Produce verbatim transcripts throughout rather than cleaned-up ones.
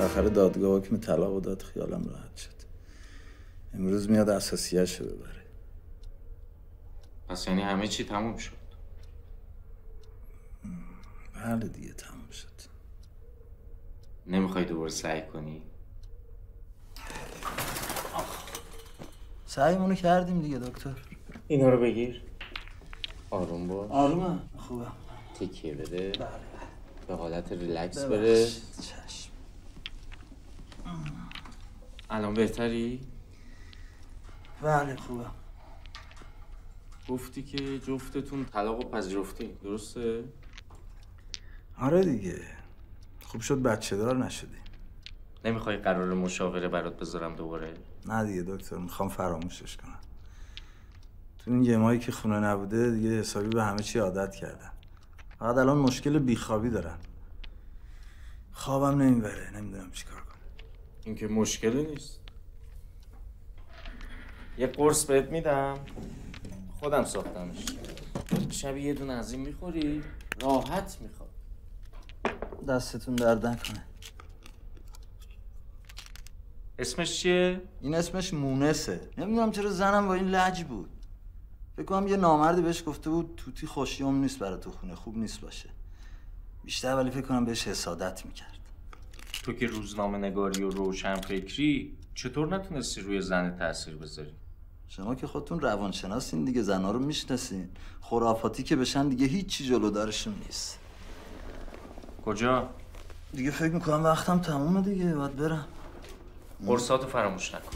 بالاخره دادگاه حکم طلاق و داد، خیالم راحت شد. امروز میاد اساسیه‌شو ببره. پس یعنی همه چی تموم شد؟ بله دیگه تموم شد. نمیخوای دوباره سعی کنی؟ سعیمونو کردیم دیگه دکتر. اینا رو بگیر. آروم باش. آرومه؟ خوبم. تکیه بده. بله. به حالت ریلکس بره. چشم. الان بهتری؟ بله خوبم. گفتی که جفتتون طلاقو پذیرفتین، درسته؟ آره دیگه. خوب شد بچه دار نشدی. نمیخوای قرار مشاوره برات بذارم دوباره؟ نه دیگه دکتر، میخوام فراموشش کنم. تو این یه ماهی که خونه نبوده دیگه حسابی به همه چی عادت کردم. فقط الان مشکل بیخوابی دارم. خوابم نمیبره، نمیدونم چیکار کنم. این که مشکلی نیست. یه قرص بهت میدم، خودم ساختمش. شبیه یه دونه از این میخوری، راحت میخواد. دستتون درد نکنه. اسمش چیه؟ این اسمش مونسه. نمیدونم چرا زنم با این لج بود. فکر کنم یه نامردی بهش گفته بود توتی خوشیوم نیست برای تو خونه، خوب نیست باشه. بیشتر ولی فکر کنم بهش حسادت میکرد. تو که روزنامه نگاری و روشن فکری، چطور نتونستی روی زن تأثیر بذاری؟ شما که خودتون روانشناسین دیگه، زنا رو میشناسین. خرافاتی که بشن دیگه هیچی جلودارشون نیست. کجا؟ دیگه فکر میکنم وقتم تمومه دیگه، باید برم. قرصاتو فراموش نکن.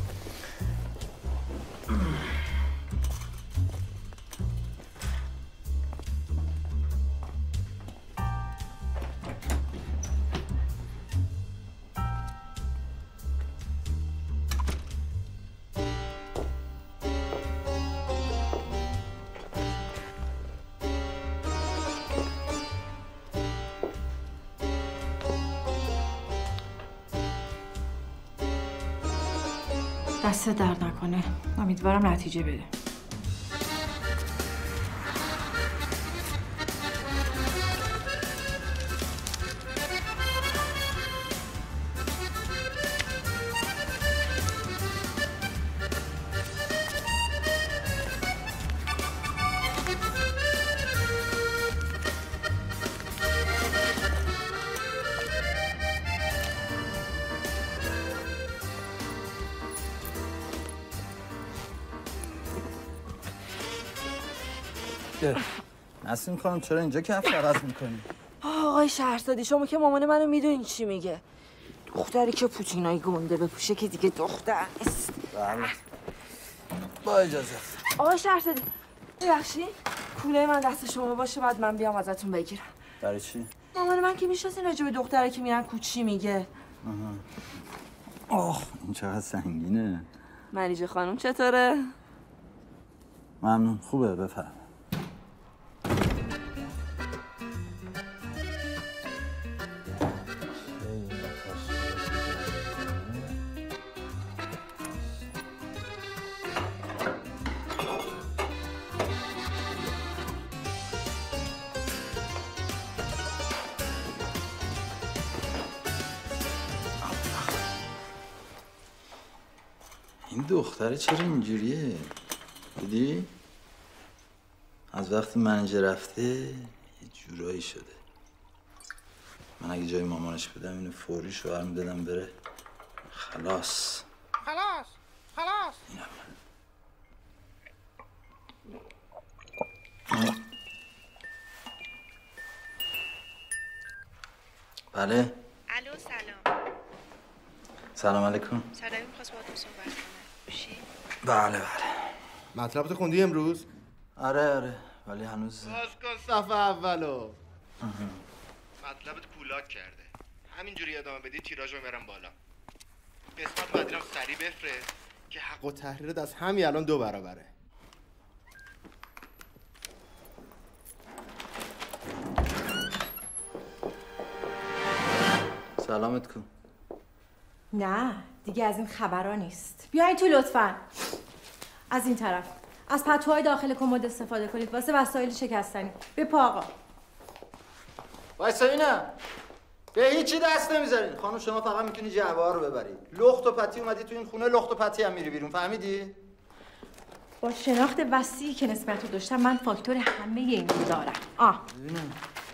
دست درد نکنه. امیدوارم نتیجه بده. نسیم خانم چرا اینجا کف عوض میکنی؟ آقای شهرزادی شما که مامان منو میدونین چی میگه. دختری که پوتینای گنده بپوشه که دیگه دختر نیست. بله. با اجازه. آقای شهرزادی ببخشید کوله من دست شما باشه بعد من بیام ازتون بگیرم. برای چی؟ مامان من که میشناسین راجع به دختری که میرن کوچی میگه. آه این چقدر سنگینه. منیژه خانم چطوره؟ ممنون، خوبه، بفرم. این دختره چرا اینجوریه؟ دیدی؟ از وقتی منیژه رفته یه جورایی شده. من اگه جای مامانش بودم اینو فوری شوهر میدادم بره خلاص. خلاص خلاص. بله. الو سلام. سلام علیکم. سلام می‌خواست باهاتون صحبت کنم. چی؟ بله بله. مطلبت خوندی امروز؟ آره آره ولی هنوز باز کن صفحه اولو. مطلبت کولاک کرده. همینجوری ادامه بدی تیراژو میبرم بالا. قسمت بعدی رو سریع بفرست که حق و تحریرت از همین الان دو برابره. سلامت کن. نه دیگه از این خبرها نیست. بیاین تو لطفاً. از این طرف. از پتوهای داخل کمد استفاده کنید واسه وسایل شکستنی. به پا آقا. وایسا اینم. به هیچی دست نمیذارین. خانم شما فقط میتونی جعبه ها رو ببری. لخت و پتی اومدی تو این خونه، لخت و پتی هم میری بیرون، فهمیدی؟ با شناخت وسیعی که نسبت رو داشتم من فاکتور همه این رو دارم. آه ببینم.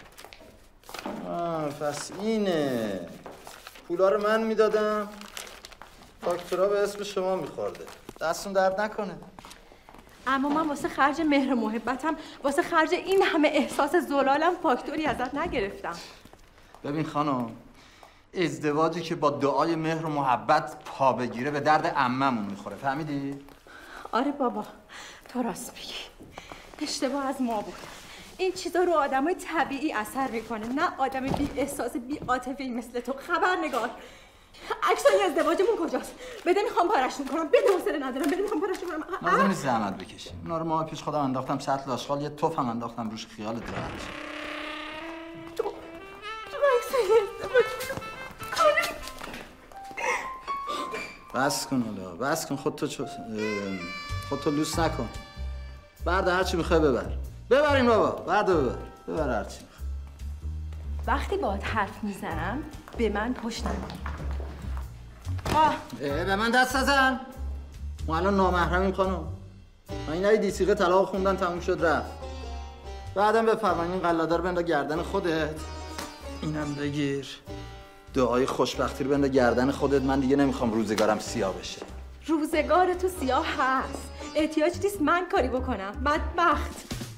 آه پس اینه. پولا رو من میدادم، فاکتورا به اسم شما میخورده. دستون درد نکنه. اما من واسه خرج مهر و محبتم، واسه خرج این همه احساس زلالم فاکتوری ازت نگرفتم. ببین خانم، ازدواجی که با دعای مهر و محبت پا بگیره به درد عممون میخوره، فهمیدی؟ آره بابا، تو راست میگی. اشتباه از ما بود. این چیزا رو آدمای طبیعی اثر میکنه، نه آدم بی احساس بی عاطفه‌ای مثل تو. خبرنگار، عکسای ازدواجمون کجاست؟ بده میخوام پارشون کنم. بده حوصله ندارم. بده میخوام پارشون کنم. لازم نیست زحمت بکشی. اونا رو ماه پیش خودم انداختم سطل آشغال، یه توف هم انداختم روش، خیالت راحت شه. تو تو عکسای ازدواج بس کن حالا، بس کن. خودتو چو... خودتو لوس نکن. بعد هرچی میخوای ببر. ببرین بابا، بعد ببر. ببر هرچی میخوای. وقتی باهات حرف میزنم به من پشت نکن. آه به من دست نزن. ما الان نامحرمیم خانم. من این ندیدی سیغه طلاق خوندن تموم شد رفت. بعدم بفرمایین این قلادر بنده گردن خودت. اینم بگیر. دعای خوشبختی رو بنده گردن خودت. من دیگه نمیخوام روزگارم سیاه بشه. روزگار تو سیاه هست. احتیاج نیست من کاری بکنم. بدبخت.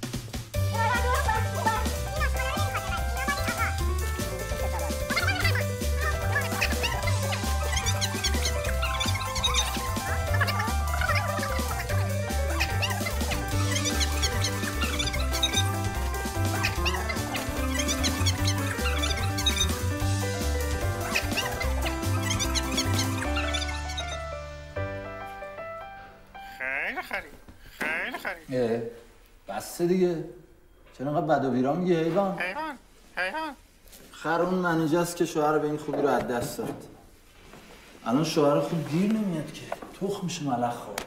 بسته دیگه. چرا انقدر بد و بیرا میگی حیوان؟ حیوان حیوان خر اون منیجاست که شوهر به این خوبی رو از دست داد. الان شوهر خوب گیر نمیاد که. تخمش ملخ خورد.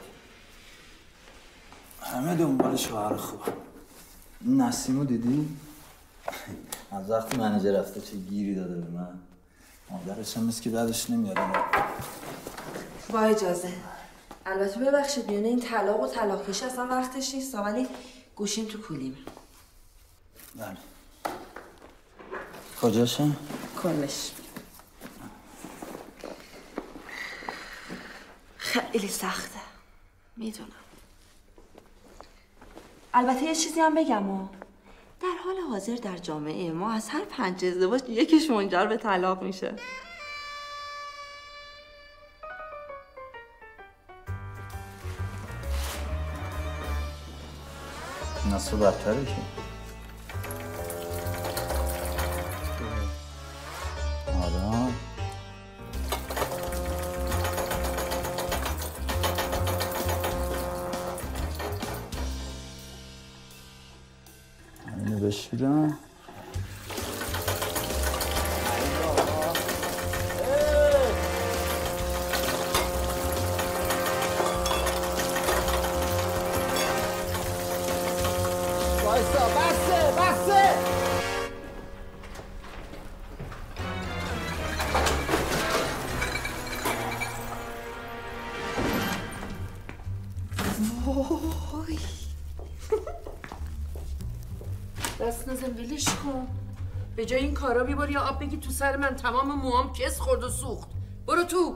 همه دنبال شوهر خوب. این نسیمو دیدی؟ از وقتی منیجر رفته چه گیری داده به من. مادرش هم مثل که بعدش نمیاد. با اجازه. البته ببخشید میونه این طلاق و طلاق کشی اصلا وقتش نیست، ولی گوشیم تو کولیم. بله. کجاشه؟ کلش. خیلی سخته. میدونم. البته یه چیزی هم بگم و در حال حاضر در جامعه ما از هر پنج ازدواج یکیش منجر به طلاق میشه. نصف بدتره که آدم اینو بشیدم. بسه بسه وای دست نزن ولش کن. به جای این کارا بیبار یا آب بگی تو سر من. تمام موام کس خورد و سوخت. برو تو.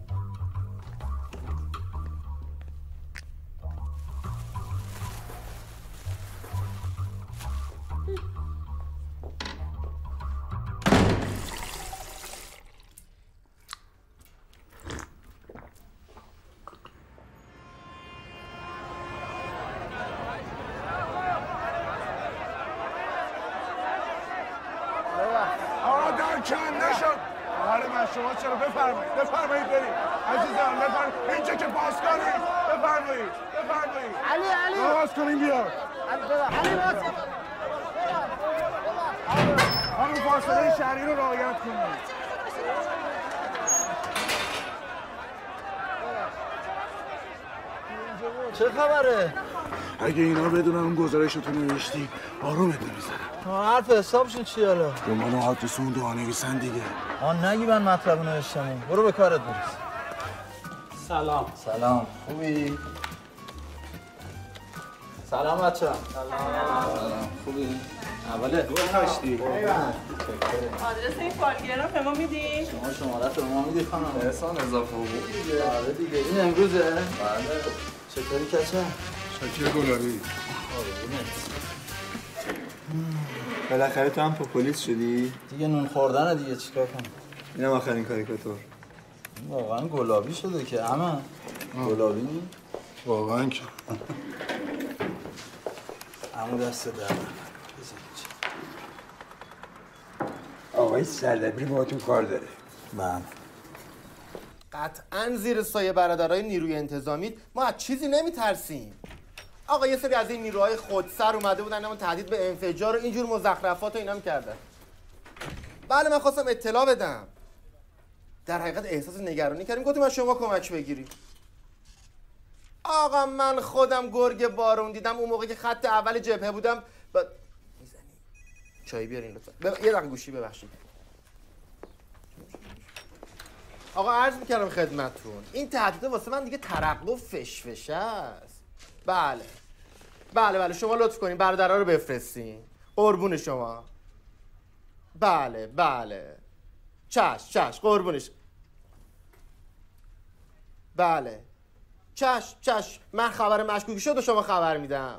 کنده شد. حالا من شما چرا بفرمایید بفرمایید بریم عزیزان. بفرمایید اینجا که بازکار نیست. بفرمایید بفرمایید علی علی باز کنیم بیا. علی باز خانم فاصله شهری رو رعایت کنید. چه خبره؟ اگه اینا بدونن اون گزارش تو نوشتی آرومت نمیذارم. حرف حسابشون چی حالا؟ به من آدرس اون دو نویسن دیگه. آن نگی من مطلب نوشتم. برو به کارت برس. سلام. سلام. خوبی؟ سلام بچه. سلام. خوبی؟ اوله گل کاشتی. آدرس این فالگیر رو به ما میدی؟ شما شمارت رو ما میدی خانم؟ احسان اضافه حقوق دیگه. آره دیگه. این امروزه؟ بله. چطوری کچه؟ شکر گلابی. بالاخره تو هم پولیس شدی؟ دیگه نون خوردنه دیگه چیکار کنم؟ اینم آخرین کاریکاتور. واقعا گلابی شده که اما گلابی نی؟ واقعا که عمو دست در آقای سلبی با تو کار داره. من قطعاً زیر سایه برادرای نیروی انتظامی ما از چیزی نمیترسیم. آقا یه سری از این نیروهای خودسر اومده بودن اما تهدید به انفجار و اینجور مزخرفات و اینا میکردن. بله من خواستم اطلاع بدم. در حقیقت احساس نگرانی کردیم، گفتیم از شما کمک بگیریم. آقا من خودم گرگ بارون دیدم اون موقع که خط اول جبهه بودم. با... میزنی چای بیارین لطفا. ب... یه دقیقه گوشی ببخشید. آقا عرض میکردم خدمتتون این تهدید واسه من دیگه ترقب و فشفشه است. بله بله بله شما لطف کنین برادرها رو بفرستین قربون شما. بله بله چشم چشم قربونش. بله چشم چشم من خبر مشکوکی شد و شما خبر میدم.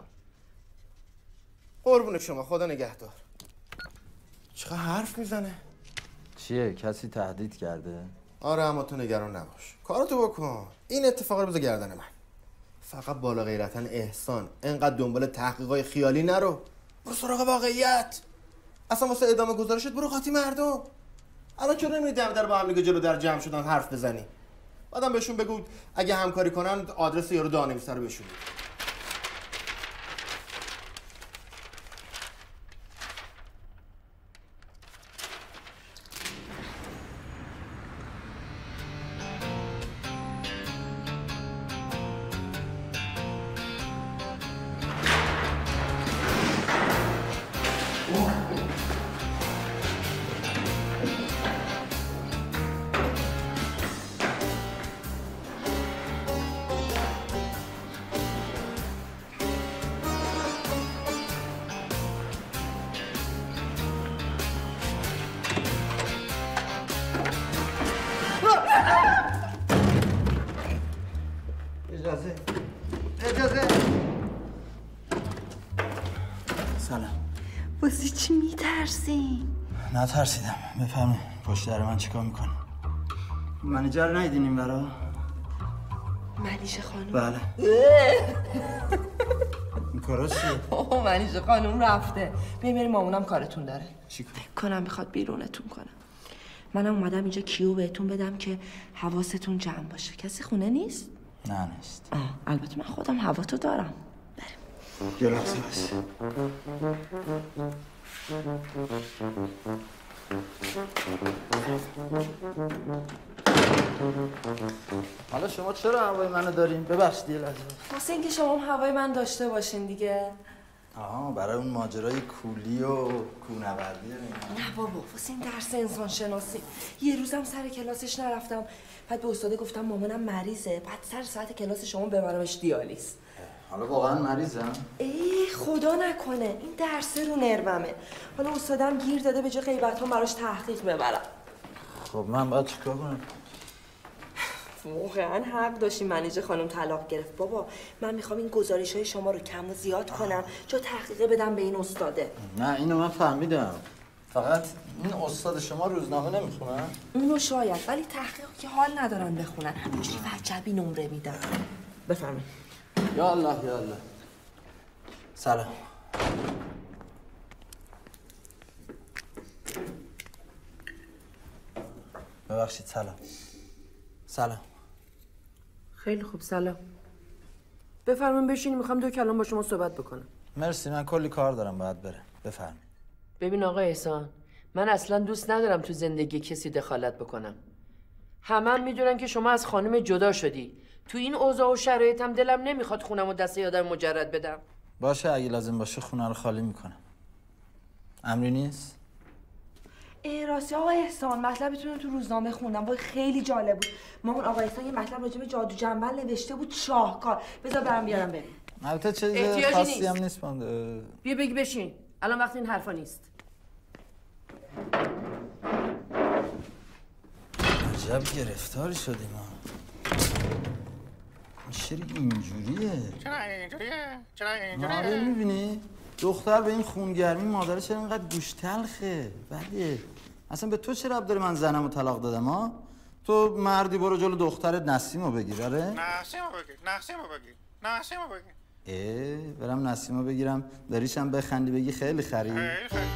قربون شما خدا نگهدار. چقدر حرف میزنه؟ چیه؟ کسی تهدید کرده؟ آره اما تو نگران نباش کارتو بکن. این اتفاق رو بذار گردن من. فقط بالا غیرتن احسان انقدر دنبال تحقیقای خیالی نرو. برو سراغ واقعیت. اصلا واسه ادامه گزارشت برو قاطی مردم. الان چرا نمیری دم در با هم دیگه جلو در جمع شدن حرف بزنی؟ بعدم بهشون بگو اگه همکاری کنن آدرس یارو دانویسه رو بهشون بده. اجازه اجازه سلام. واسه چی میترسی؟ نترسیدم. بفرمایید پشت در من چیکار میکنه؟ منیجر رو ندیدین این برا؟ منیژه خانم. بله. این کارا چیه؟ اوه منیژه خانم رفته. بیاین بریم مامونم کارتون داره. چیکار؟ کنم میخواد بیرونتون کنم. منم اومدم اینجا کیو بهتون بدم که حواستون جمع باشه. کسی خونه نیست؟ نه نیست. آه البته من خودم هواتو دارم. بریم. یه لحظه بس. حالا شما چرا هوای منو دارین؟ ببخشید یه لحظه. واسه اینکه شما هم هوای من داشته باشین دیگه. آها برای اون ماجرای کولی و کوهنوردی اینا. نه بابا واسه این درس انسان شناسی. یه روزم سر کلاسش نرفتم. بعد به استاد گفتم مامانم مریضه. بعد سر ساعت کلاس شما ببرمش دیالیز. حالا واقعا مریضم؟ ای خدا نکنه این درسه رو نرومه. حالا استادم گیر داده به جای غیبتام براش تحقیق ببرم. خب من باید چیکار کنم؟ واقعا حق داشتی منیژه خانم طلاق گرفت. بابا من میخوام این گزارش های شما رو کم و زیاد کنم چون تحقیق بدم به این استاده. نه اینو من فهمیدم. فقط این استاد شما روزنامه نمیخونن؟ اونو شاید ولی تحقیق که حال ندارن بخونن. همینجوری وجبی نمره میدن. بفرمایید. یا الله یا الله. سلام. ببخشید سلام. سلام. خیلی خوب سلام. بفرمایید بشینید میخوام دو کلام با شما صحبت بکنم. مرسی من کلی کار دارم باید برم. بفرمایید. ببین آقا احسان من اصلا دوست ندارم تو زندگی کسی دخالت بکنم. همه هم میدونن که شما از خانم جدا شدی. تو این اوضاع و شرایطم دلم نمیخواد خونم و دست یه آدم مجرد بدم. باشه اگه لازم باشه خونه رو خالی میکنم. امری نیست؟ ای راستی آقای احسان مطلبتون تو روزنامه خوندم وای خیلی جالب بود. مامان آقای احسان یه مطلب راجع به جادو جنبل نوشته بود شاهکار. بذار برام بیارم بریم. البته چیز خاصی هم نیست بنده. بیا بگی بشین. الان وقت این حرفا نیست. عجب گرفتاری شدیم ما. شری اینجوریه. چرا اینجوریه؟ چرا اینجوریه؟ آره میبینی؟ دختر به این خونگرمی مادر چرا اینقدر گوش تلخه؟ بله. اصلا به تو چه ربط داره من زنمو طلاق دادم ها؟ تو مردی برو جلو دخترت نسیمو بگیر آره؟ نسیمو بگیر، نسیمو بگیر، نسیمو بگیر. اه برم نسیمو بگیرم داریشم بخندی بگی خیلی خری. خیلی خری.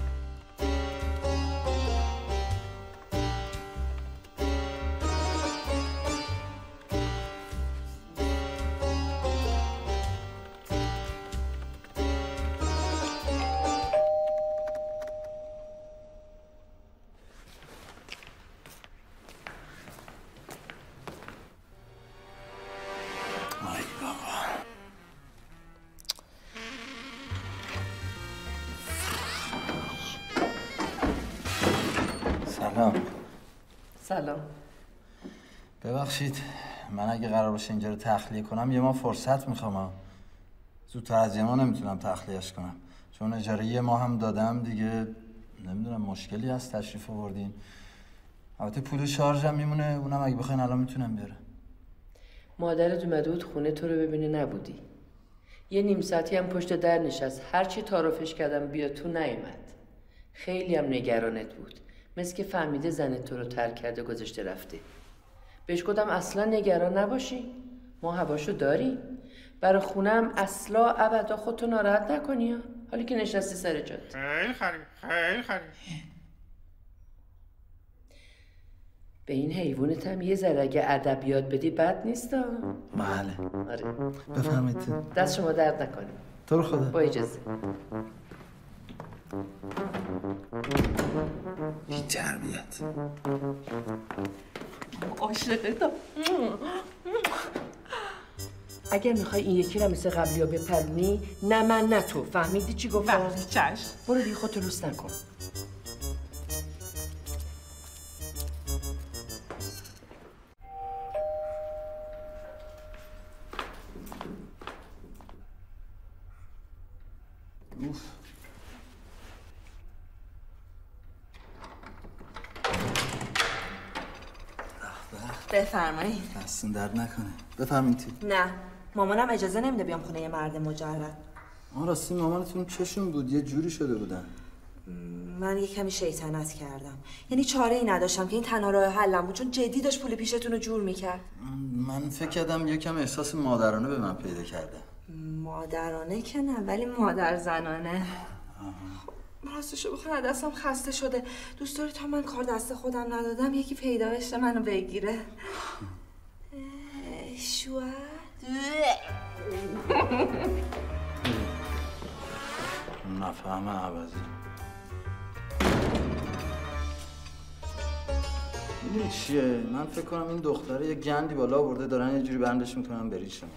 سلام. سلام. ببخشید من اگه قرار باشه اینجا رو تخلیه کنم یه ما فرصت میخوام. زودتر از یه ما نمیتونم تخلیهش کنم چون اجاره یه ما هم دادم دیگه. نمیدونم مشکلی هست تشریف آوردین. البته پول شارژم میمونه اونم اگه بخواین الان میتونم بیارم. مادرت اومده بود خونه تو رو ببینه نبودی. یه نیم ساعتی هم پشت در نشست. هرچی تعارفش کردم بیا تو نیومد. خیلی هم نگرانت بود. مثل که فهمیده زنت تو رو ترک کرده گذاشته رفته. بهش گفتم اصلا نگران نباشی. ما هواشو داریم. برای خونم اصلا ابدا خودتو ناراحت نکنی ها. حالی که نشستی سر جات. خیلی خری، خیلی خری. به این حیوانت هم یه ذره اگه ادب یاد بدی بد نیست ها. بله. آره. بفرمایید. دست شما درد نکنه. تو رو خدا. با اجازه. بی تربیت. عاشقتم. اگر میخوای این یکی رو مثل قبلی ها بپرونی نه من نه تو. فهمیدی چی گفتم؟ بله چشم. برو دیگه خودتو لوس نکن. اوف. بفرمایید. دستون درد نکنه. بفرمایید. نه مامانم اجازه نمیده بیام خونه یه مرد مجرد. آن راستی مامانتون چشون بود یه جوری شده بودن. من یه کمی شیطنت کردم. یعنی چاره ای نداشتم که این تنها راه حلم بود چون جدی داشت پول پیشتون رو جور میکرد. من فکر کردم یکم احساس مادرانه به من پیدا کرده. مادرانه که نه ولی مادر زنانه. راستشو بخوام دستم خسته شده. دوست داری تا من کار دست خودم ندادم یکی پیدا بشه منو بگیره. شوهر نفهمه عوضی. این چیه؟ من فکر کنم این دختره یه گندی بالا آورده دارن یه جوری بندش میکنن بری شما.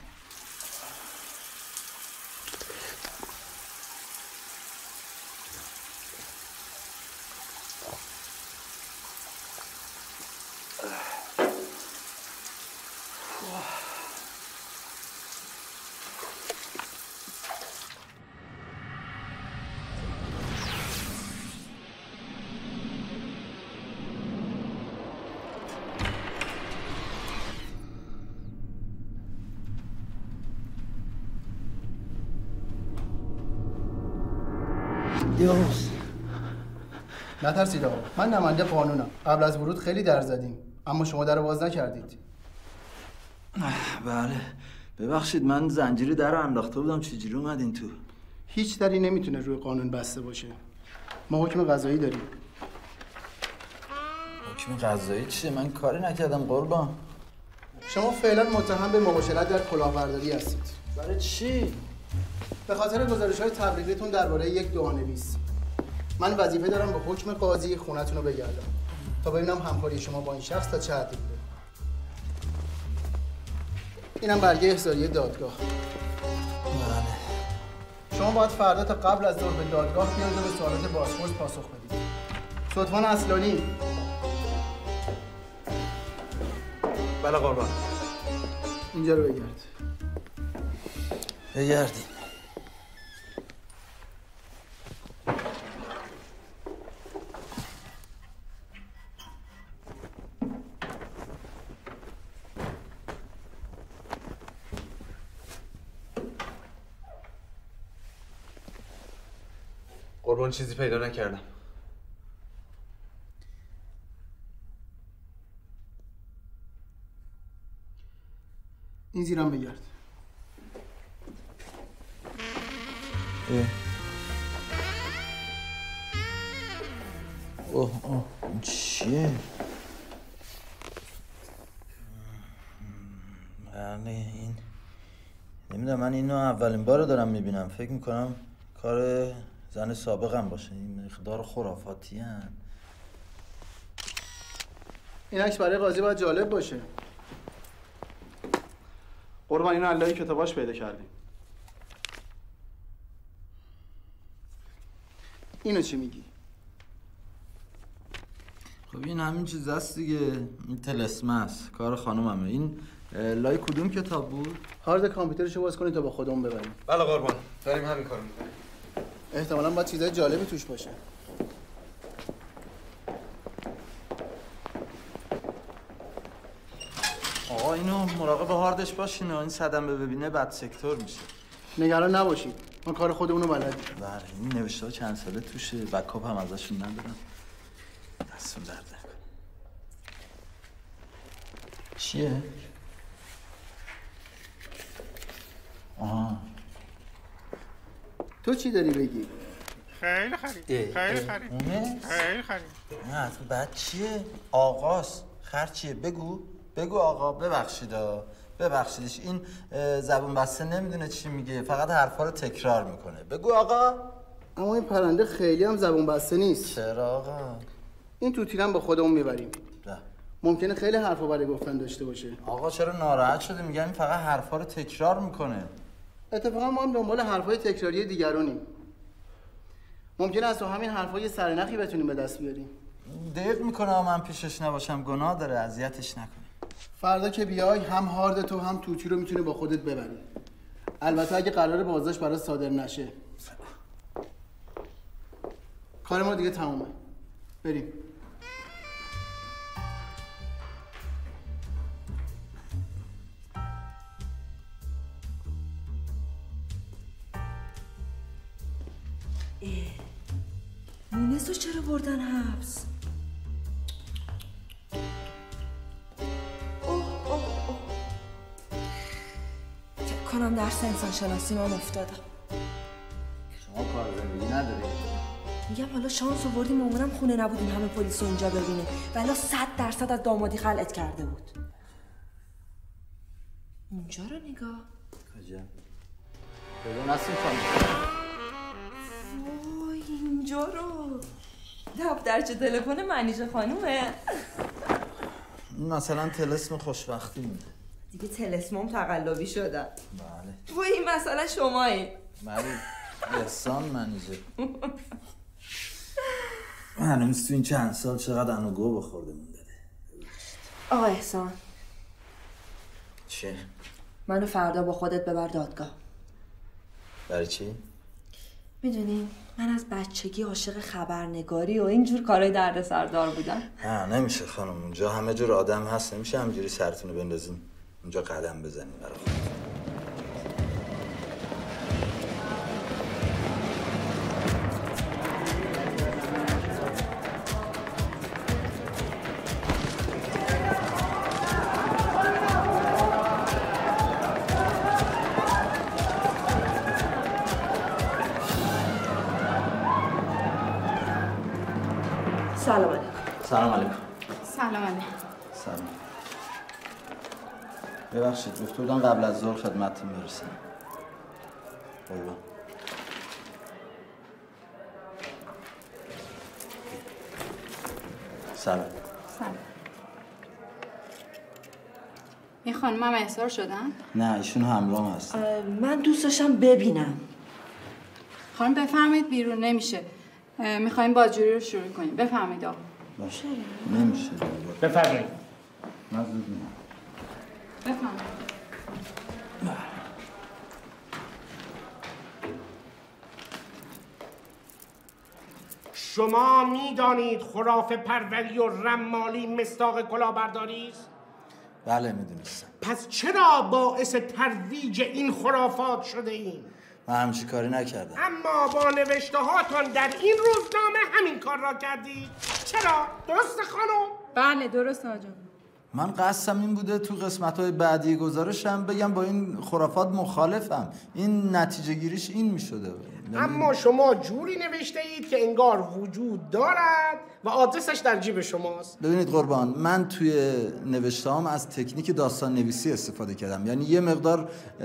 دیوز نترسید آقا من نماینده قانونم. قبل از ورود خیلی در زدیم اما شما در باز نکردید. بله ببخشید من زنجیری در رو انداخته بودم چجوری اومدین تو؟ هیچ دری نمیتونه روی قانون بسته باشه. ما حکم قضایی داریم. حکم قضایی چیه؟ من کاری نکردم قربان. شما فعلا متهم به مباشرت در کلاهبرداری هستید. برای چی؟ به خاطر گزارش‌های تبلیغیتون درباره یک دعانویس. من وظیفه دارم با حکم قاضی خونتون رو بگردم تا ببینم همکاری شما با این شخص تا چه حدی بوده. اینم برگه احضاریه دادگاه. بله شما باید فردا تا قبل از ظهر به دادگاه بیاید و به سوالات بازپرس پاسخ بدید. ستوان اصلانی. بله قربان. اینجا رو بگرد. بگردیم. قربان چیزی پیدا نکردم. این زیرم بگرد. اه. اوه اوه این چیه؟ بله این نمیدونم، من اینو اولین بار دارم میبینم. فکر میکنم کار زن سابقم باشه. این مقدار خرافاتی هن. این عکس برای قاضی باید جالب باشه. قربان اینو علای کتاباش پیدا کردیم. اینو چی میگی؟ خب این همین چیز هست دیگه. این طلسمه است، کار خانوممه. این لای کدوم کتاب بود؟ هارد کامپیوترشو باز کنید تا با خودمون ببریم. بله قربان، داریم همین کارو میکنیم. احتمالاً باید چیزای جالبی توش باشه. آقا اینو مراقب هاردش باشین، این صدمه ببینه بد سکتور میشه. نگران نباشید، ما کار خودمونو بلدیم. بله این نوشته ها چند ساله توشه، بکاپ هم ازشون ندارم. دستون درد نکنه. چیه؟ آها تو چی داری بگی؟ خیلی خرید خیلی خرید اونه؟ خیلی خرید. نه تو بعد چیه؟ آقاست. خرچیه؟ بگو بگو آقا. ببخشید ببخشیدش، این زبون بسته نمیدونه چی میگه، فقط حرفا رو تکرار میکنه. بگو آقا. اما این پرنده خیلی هم زبون بسته نیست. چرا آقا؟ این توتیرم با خودمون میبریم. ده. ممکنه خیلی حرفا برای گفتن داشته باشه. آقا چرا ناراحت شده؟ میگم این فقط حرفا رو تکرار میکنه. اتفاقا ما هم دنبال حرفای تکراری دیگرانیم. ممکنه از تو همین حرفای سرنخی بتونیم به دست بیاریم. دق میکنه من پیشش نباشم، گناه داره، اذیتش نکنی. فردا که بیای هم هارد تو هم توتی رو میتونی با خودت ببری. البته اگه قرار بازداشت برای صادر نشه. کار ما دیگه تمومه. بریم. مونسو چرا بردن حبس؟ اوه اوه اوه فکر کنم درس انسان شناسی من افتادم. شما کار زندگی نداری؟ میگم حالا شانس آوردیم مامانم خونه نبود این همه پلیس رو اینجا ببینه، ولی صد درصد از دامادی خلعت کرده بود. اونجا رو نگاه. کجا؟ ببین نسیم خانم. وای اینجا رو. دفترچه تلفن منیژه خانومه. مثلا طلسم خوشبختی میده. دیگه طلسمام تقلبی شدن. بله. وای این مسئله شمایی. بله. احسان منیژه. هنوز تو این چند سال چقدر انوگو بخورده مون داده. آقا احسان. چه؟ منو فردا با خودت ببر دادگاه. برای چی؟ میدونی من از بچگی عاشق خبرنگاری و اینجور کارهای دردسردار بودم. نه نمیشه خانم، اونجا همه جور آدم هست، نمیشه همجوری سرتونو بندازین اونجا قدم بزنین برای خودتون. سلام علیکم. سلام علیکم. سلام علیکم. سلام. ببخشید گفته بودن قبل از ظهر خدمتتون برسیم. قربان. سلام. سلام. این خانم هم احضار شدن؟ نه ایشون همراهم هست. من دوست داشتم ببینم. خانم بفرمایید بیرون نمیشه. میخوایم بازجویی رو شروع کنیم. بفرمایید آقا. باشه. نمیشه. بفرمایید. من زود میام. بفرمایید. شما میدانید خرافه پروری و رمالی مصداق کلاهبرداری است؟ بله میدونستم. پس چرا باعث ترویج این خرافات شده ایم؟ من همچی کاری نکردم. اما با نوشته هاتان در این روزنامه همین کار را کردید. چرا؟ درسته خانم؟ بله درست آقا جان. من قصدم این بوده تو قسمت‌های بعدی گزارشم بگم با این خرافات مخالفم. این نتیجه گیریش این می‌شده. اما شما جوری نوشته اید که انگار وجود دارد و آدرسش در جیب شماست. ببینید قربان، من توی نوشته‌هام از تکنیک داستان نویسی استفاده کردم. یعنی یه مقدار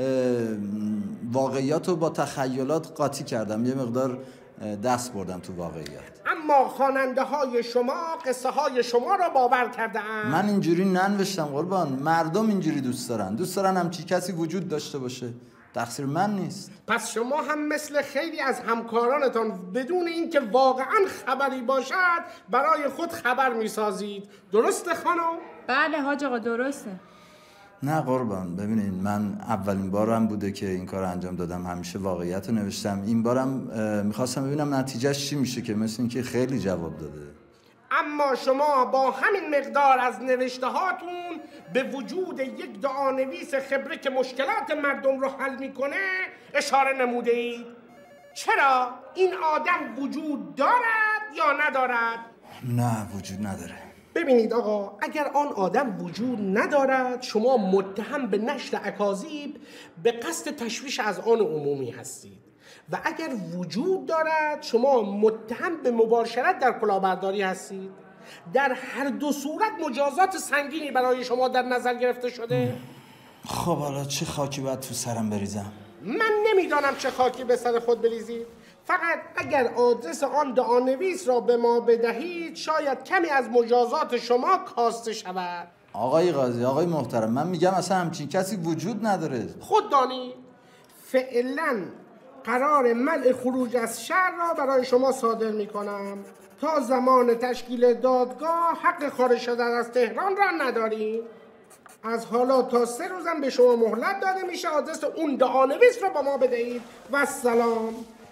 واقعیات رو با تخیلات قاطی کردم، یه مقدار دست بردم تو واقعیت. اما خواننده های شما قصه های شما را باور کرده اند. من اینجوری ننوشتم قربان، مردم اینجوری دوست دارن. دوست دارن همچی کسی وجود داشته باشه. تقصیر من نیست. پس شما هم مثل خیلی از همکارانتان بدون اینکه واقعا خبری باشد برای خود خبر میسازید. درسته خانم؟ بله حاج آقا درسته. نه قربان، ببینید من اولین بارم بوده که این کار انجام دادم. همیشه واقعیت رو نوشتم. این بارم میخواستم ببینم نتیجهش چی میشه که مثل اینکه خیلی جواب داده. اما شما با همین مقدار از نوشته هاتون به وجود یک دعانویس خبره که مشکلات مردم رو حل میکنه اشاره نموده اید. چرا؟ این آدم وجود دارد یا ندارد؟ نه وجود نداره. ببینید آقا، اگر آن آدم وجود ندارد شما متهم به نشر اکاذیب به قصد تشویش از آن عمومی هستید و اگر وجود دارد شما متهم به مباشرت در کلاهبرداری هستید. در هر دو صورت مجازات سنگینی برای شما در نظر گرفته شده. خب حالا چه خاکی باید تو سرم بریزم؟ من نمیدانم چه خاکی به سر خود بریزید. فقط اگر آدرس آن دعانویس را به ما بدهید شاید کمی از مجازات شما کاسته شود. آقای قاضی، آقای محترم، من میگم اصلا همچین کسی وجود نداره. خود دانید فعلا قرار منع خروج از شهر را برای شما صادر میکنم. تا زمان تشکیل دادگاه حق خارج شدن از تهران را نداریم. از حالا تا سه روزم به شما مهلت داده میشه آدرس اون دعانویس را با ما بدهید. و سلام.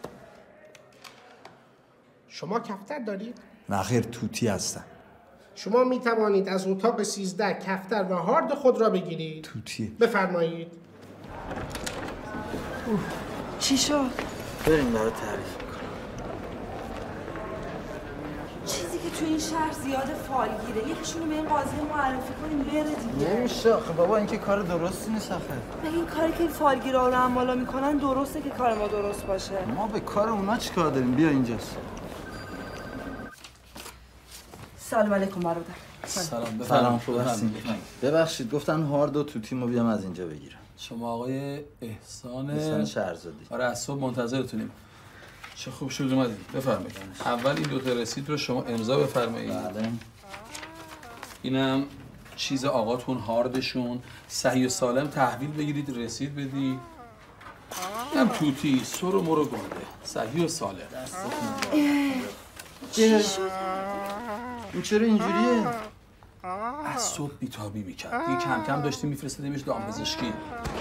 شما کفتر دارید؟ نه خیر، توتی هستم. شما می توانید از اتاق سیزده کفتر و هارد خود را بگیرید. توتی. بفرمایید. چی شد؟ بریم برای تعریف میکنم. چیزی که تو این شهر زیاد فالگیره، یکیشونو به این قاضی معرفی کنیم بره دیگه. نمیشه آخه بابا، این که کار درستی نیست آخه. مگه این کاری که این فالگیرا رو عمالا میکنن درسته که کار ما درست باشه؟ ما به کار اونا چی کار داریم؟ بیا اینجاست. سلام علیکم برادر. سلام. سلام خوب هستین؟ ببخشید گفتن هارد و توتیمو بیام از اینجا بگیرم. شما آقای احسان احسان شهرزادی. آره از صبح منتظرتونیم. چه خوب شد اومدید. بفرمایید. اول این دو تا رسید رو شما امضا بفرمایید. بله. اینم چیز آقاتون، هاردشون، صحیح و سالم تحویل بگیرید، رسید بدید. اینم توتی، سر و مرو گنده، صحیح و سالم. چی شد؟ این چرا اینجوریه؟ از صبح بیتابی میکرد. دیگه کم کم داشتیم میفرستادیمش دامپزشکی.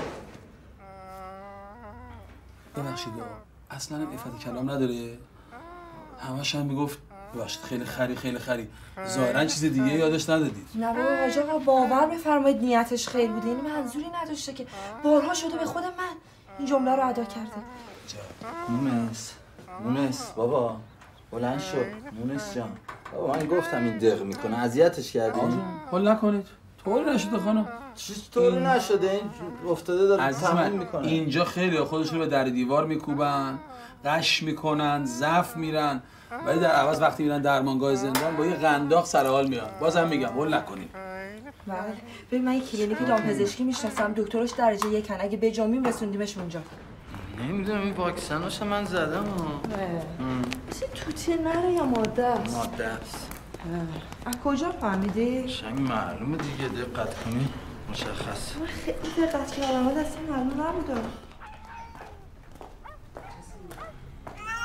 ببخشید اصلا هم افت کلام نداره. همش هم میگفت ببخشید خیلی خری خیلی خری. ظاهرا چیز دیگه یادش ندادید. نه بابا حاج آقا باور بفرمایید نیتش خیر بوده. این منظوری نداشته که بارها شده به خود من این جمله رو ادا کرده. مونس مونس بابا بلند شو. مونس جان بابا من گفتم این دق میکنه، اذیتش کردین. حال نکنید. طوری نشده خانم. چی طوری نشده؟ این افتاده داره تمرین میکنه. اینجا خیلی خودشون رو به در دیوار میکوبن، قش میکنن، ضعف میرن، ولی در عوض وقتی میرن درمانگاه زندان با یه قنداق سر حال میان. بازم میگم هول نکنید. بله. ببین من یه کلینیک دامپزشکی میشناسم، دکترش درجه یکن. اگه بجامیم رسوندیمش اونجا. نمیدونم این واکسناشو من زدم ها. چه توتی نره یا ماده است؟ ماده است. از کجا فهمیدی؟ شنگ معلومه دیگه، دقت کنی مشخص. من خیلی دقت کردم ولی اصلا معلوم نبوده.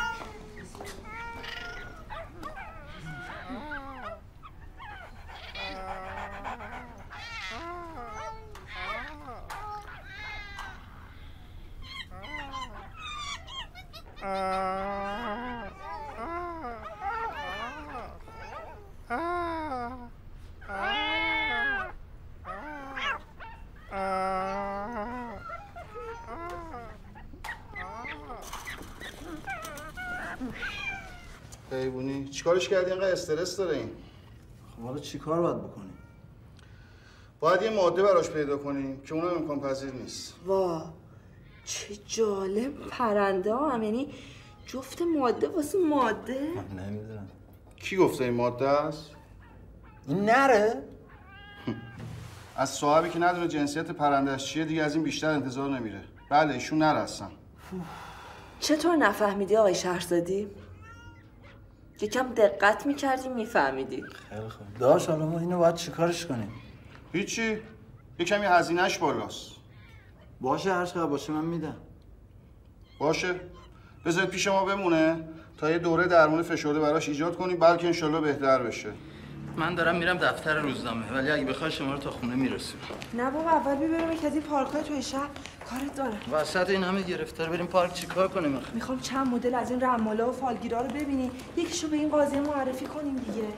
چیکارش کردی اینقدر استرس داره این؟ خب حالا چیکار باید بکنیم؟ باید یه ماده براش پیدا کنیم که اونم امکان پذیر نیست. وا چه جالب، پرنده هم یعنی جفت ماده واسه ماده؟ من نمیدونم. کی گفته این ماده است؟ این نره؟ از صاحبی که ندونه جنسیت پرندهش چیه دیگه از این بیشتر انتظار نمیره. بله ایشون نره هستن. چطور نفهمیدی آقای شهرزادی؟ یکم دقت میکردی میفهمیدی. خیلی خوب. داش حالا ما اینو باید چیکارش کنیم؟ هیچی. یه کمی هزینه‌اش بالاست. باشه هر چقدر باشه من میدم. باشه. بذارید پیش ما بمونه تا یه دوره درمان فشرده براش ایجاد کنیم بلکه انشالله بهتر بشه. من دارم میرم دفتر روزنامه ولی اگه بخوای شما رو تا خونه میرسیم. نه بابا اول ببرم یک از این پارک‌های توی شهر کارت دارم. وسط این همه گرفتار بریم پارک چیکار کنیم آخه؟ میخوام چند مدل از این رمالا و فالگیرا رو ببینی یکیشو به این قاضی معرفی کنیم دیگه.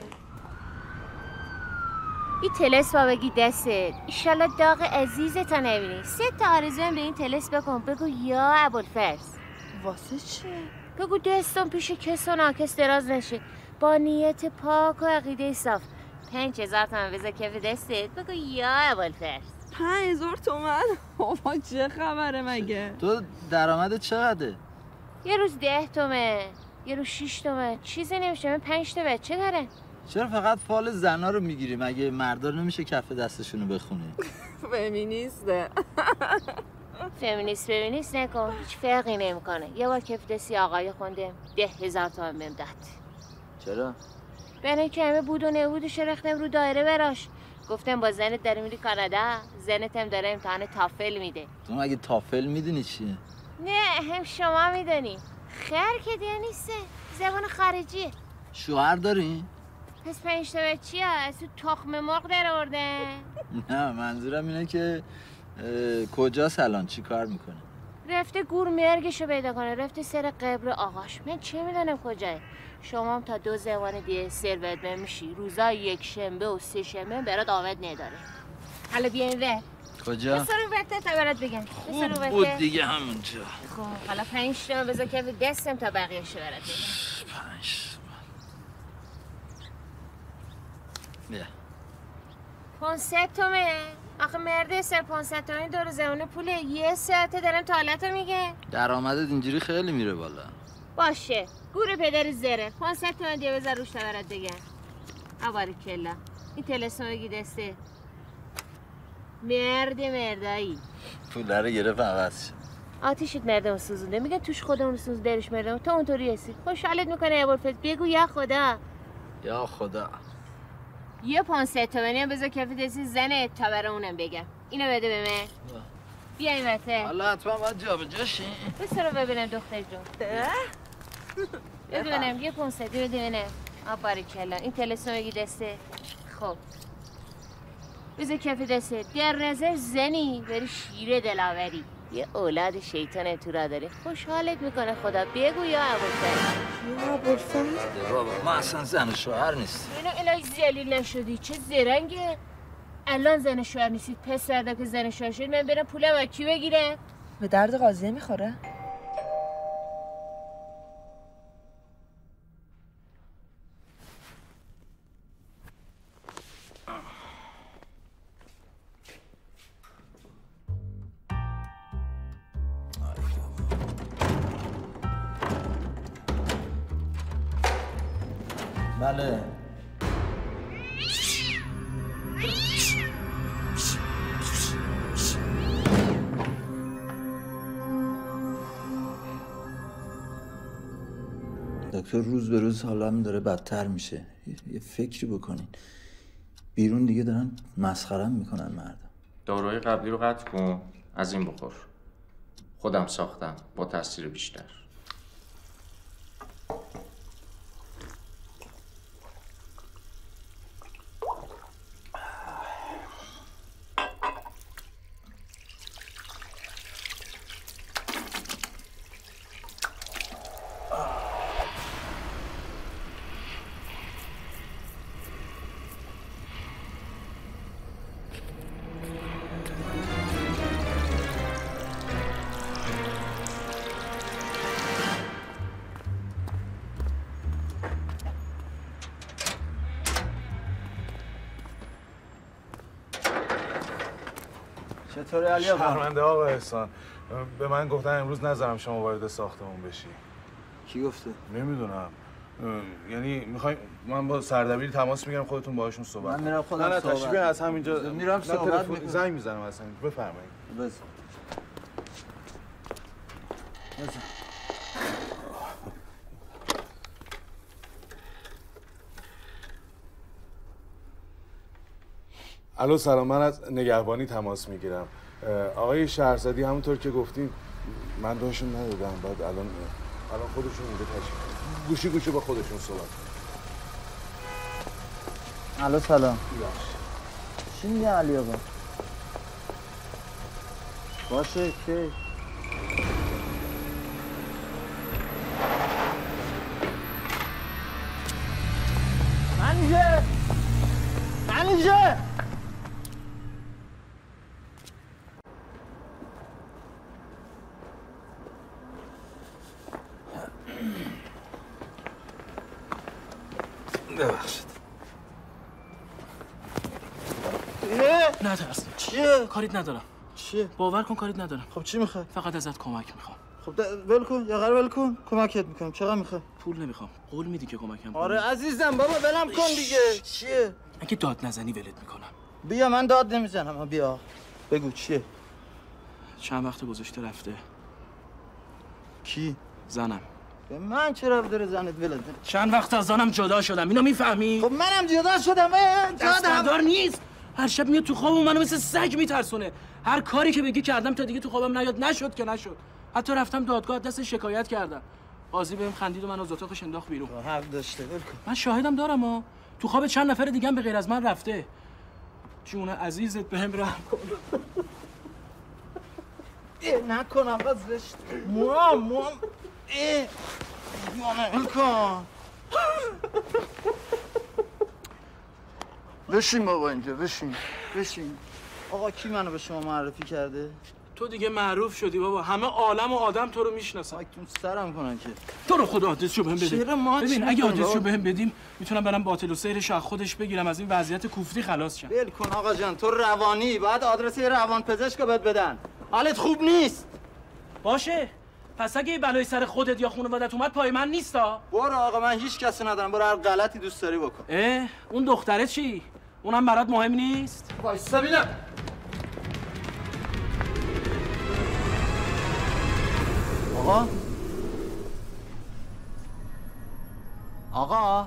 این تلس با بگی دستت ایشالله داغ عزیزت رو نبینی. سه تا آرزویم به این تلس بکن. بگو یا ابوالفضل. واسه چه؟ بگو دستم پیش کس و ناکس دراز نشه با نیت پاک و عقیده صاف. پنج هزار تومن بذار کف دستت. بگو یا ابوالفضل. پنج هزار تومن؟ بابا چه خبره مگه؟ تو درآمدت چقدره؟ یه روز ده تومن، یه روز شیش تومن، چیزی نمیشه. من پنج تا بچه داره. چرا فقط فال زنا رو میگیری؟ مگه مردا نمیشه کف دستشونو بخونی؟ فمینیسته. فمینیست فمینیست نکن، هیچ فرقی نمیکنه. یه بار کف دستی آقای خوندم ده هزار تومن بهم داد. چرا؟ برای که همه بود و نبودش رختم رو دایره براش. گفتم با زنت داری میری کانادا، زنت هم داره امتحان تافل میده. تو مگه تافل میدونی چیه؟ نه هم شما میدونی. خیر که دیگه نیسته، زبان خارجیه. شوهر داری؟ پس پنج تا بچیه از تو تخم مرغ در آورده. نه منظورم اینه که کجاست الان چی کار میکنه؟ رفته گور مرگشو پیدا کنه، رفته سر قبر آقاش. من چه میدونم کجاه. شما هم تا دو زمان دیگه ثروت میشی. روزای یک شنبه و سه شنبه برات آمد نداره. حالا بیاین و کجا؟ بسر رو وقته تا برات بگم. خوب بود دیگه همونجا. خب حالا پنج تا بذار کف دستم تا بقیه‌شو برات بگم. پنج بیا. پانصد تومه. آخه مرده سر پانصد تومه دور زمانه پوله. یه ساعته دارم توالتو میگه. درآمدت اینجوری خیلی میره بالا. باشه. گور پدر زره. پانصد تومه دیگه بذار روش تا برات بگم. آباری کلا. این تلسون بگی دسته. مرد مردایی. پوله رو گرفت عوض شد. آتیشت مردم سوزونده. میگن توش خودمون سوز درش مردم. تو اونطوری هستی. خوشحالت میکنه ابوالفضل. بگو یا خدا. یا خدا. یه پانصد تومنی هم بذار کف دستی زنت تا برای اونم بگم. اینو بده به من. بیا این وقته. حالا حتما باید جا به جاشی. بسر رو ببینم دختر جون. بده ببینم یه پانصد بده ببینم. آب باریکلا. این تلسون بگی دسته. خب بذار کف دسته. در نظر زنی بری شیره دلاوری. یه اولاد شیطان تو را داری. خوشحالت میکنه خدا. بگو یا ابوالفضل. یا ابوالفضل. بابا ما اصلا زن و شوهر نیستیم. اینو الهی ذلیل نشدی. چه زرنگه. الان زن و شوهر نیستید. پس فردا که زن و شوهر شد من برم پولم از کی بگیرم؟ به درد قاضیه میخوره؟ بله. دکتر روز به روز حالم داره بدتر میشه. یه فکری بکنین. بیرون دیگه دارن مسخرم میکنن مردم. داروهای قبلی رو قطع کن، از این بخور. خودم ساختم با تاثیر بیشتر. چطوری علی آقا؟ شرمنده آقا احسان. به من گفتن امروز نذارم شما وارد ساختمون بشی. کی گفته؟ نمیدونم. یعنی میخوایم من با سردبیر تماس میگیرم خودتون باهاشون صحبت. من میرم خودم نه صحبت. تشریف از همینجا میرم صحبت میکنم. زنگ میزنم اصلا. بفرمایید. بزن. بزن. الو سلام، من از نگهبانی تماس میگیرم. آقای شهرزادی همونطور که گفتیم من بهشون ندادم، بعد الان الان خودشون اینجا تشریف گوشی گوشی با خودشون صحبت. الو سلام. چی میگه علی آقا؟ باشه که منیجه منیجه ببخشید. نه ترس. چیه؟ کاریت ندارم. چیه؟ باور کن کاریت ندارم. خب چی میخوای؟ فقط ازت کمک میخوام. خب ول کن یا غیر ول کن، کمکت میکنم. چقدر میخوای؟ پول نمیخوام. قول میدی که کمکم کنی؟ آره عزیزم بابا ولم کن دیگه. چیه؟ اگه داد نزنی ولت میکنم. بیا من داد نمیزنم. بیا بگو چیه؟ چند وقت گذشته رفته. کی؟ زنم. به من چرا داره زنت ولد؟ چند وقت از زنم جدا شدم. اینو میفهمی؟ خب منم جدا شدم. دستبردار نیست. هر شب میاد تو خوابم منو مثل سگ میترسونه. هر کاری که بگی کردم تا دیگه تو خوابم نیاد. نشد که نشد. حتی رفتم دادگاه دست شکایت کردم. قاضی بهم خندید و منو از اتاقش انداخت بیرون. حق داشته. ول کن. من شاهدم دارم ها. تو خواب چند نفر دیگه هم به غیر از من رفته. جون عزیزت بهم رحم کن. ای نکنم بس زشت. موام موام. ای دیوانه ول کن. بشین بابا اینجا بشین. بشین. آقا کی منو به شما معرفی کرده؟ تو دیگه معروف شدی بابا. همه عالم و آدم تو رو میشناسن. خاکتون سرم کنن که. تو رو خدا آدرسشو بهم بده. چرا ما ببین اگه آدرسشو بهم بدیم میتونم برم باطل و سیرش از خودش بگیرم، از این وضعیت کوفتی خلاص شم. ول کن آقا جان، تو روانی باید آدرس روان پزشک بهت بدن. حالت خوب نیست. باشه. پس اگه بلای سر خودت یا خانوادت اومد پای من نیستا. برو آقا من هیچ کسی ندارم. برو هر غلطی دوست داری بکن. اه اون دختره چی؟ اونم برات مهم نیست؟ وایسا ببینم. آقا آقا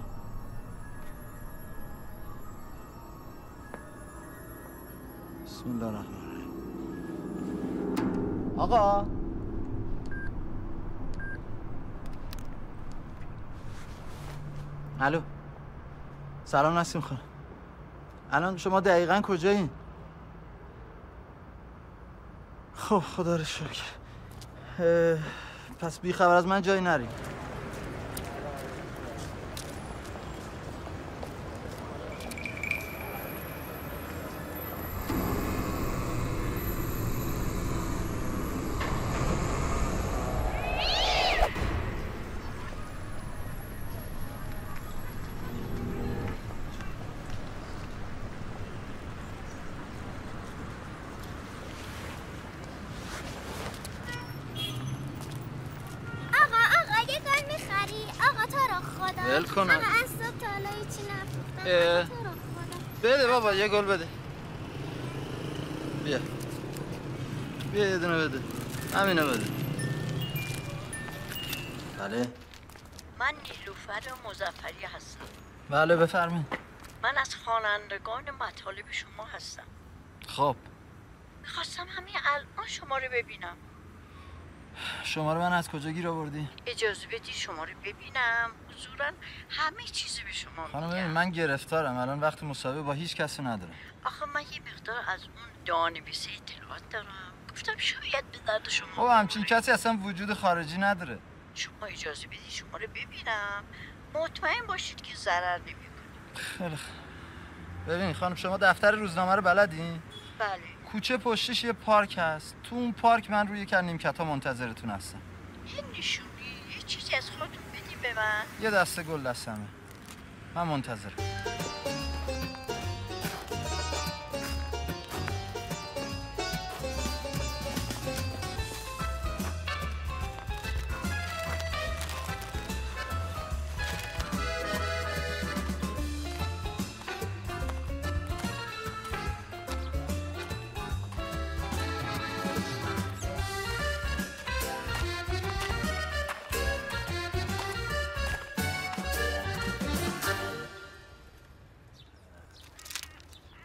بسم الله الرحمن الرحیم. آقا الو سلام نسیم خانم. الان شما دقیقاً کجایین؟ خب خدا رو شکر. پس بی خبر از من جایی نریم. ول کن. من از صبح تا حالا هیچی نفروختم. بده بابا یه گل بده. بیا بیا یه دونه بده. همینو بده. بله من نیلوفر مظفری هستم. بله بفرمایید. من از خوانندگان مطالب شما هستم. خب میخواستم همین الان شما رو ببینم. شما رو من از کجا گیر آوردی؟ اجازه بدی شما رو ببینم. حضوراً همه چیزی به شما خانم میگم. ببین من گرفتارم الان، وقت مصاحبه با هیچ کسی ندارم. آخه من یه مقدار از اون دانویسه اطلاعات دارم. گفتم شاید به درد شما. خب همچین کسی اصلا وجود خارجی نداره. شما اجازه بدی شما رو ببینم. مطمئن باشید که ضرر نمیکنه. خیلی خوب. ببین خانم شما دفتر روزنامه رو بلدین؟ بله. کوچه پشتش یه پارک هست. تو اون پارک من روی یک نیمکت‌ها منتظرتون هستم. یه نشونی یه چیزی از خودتون بدین به من. یه دسته گل دستمه. من منتظرم.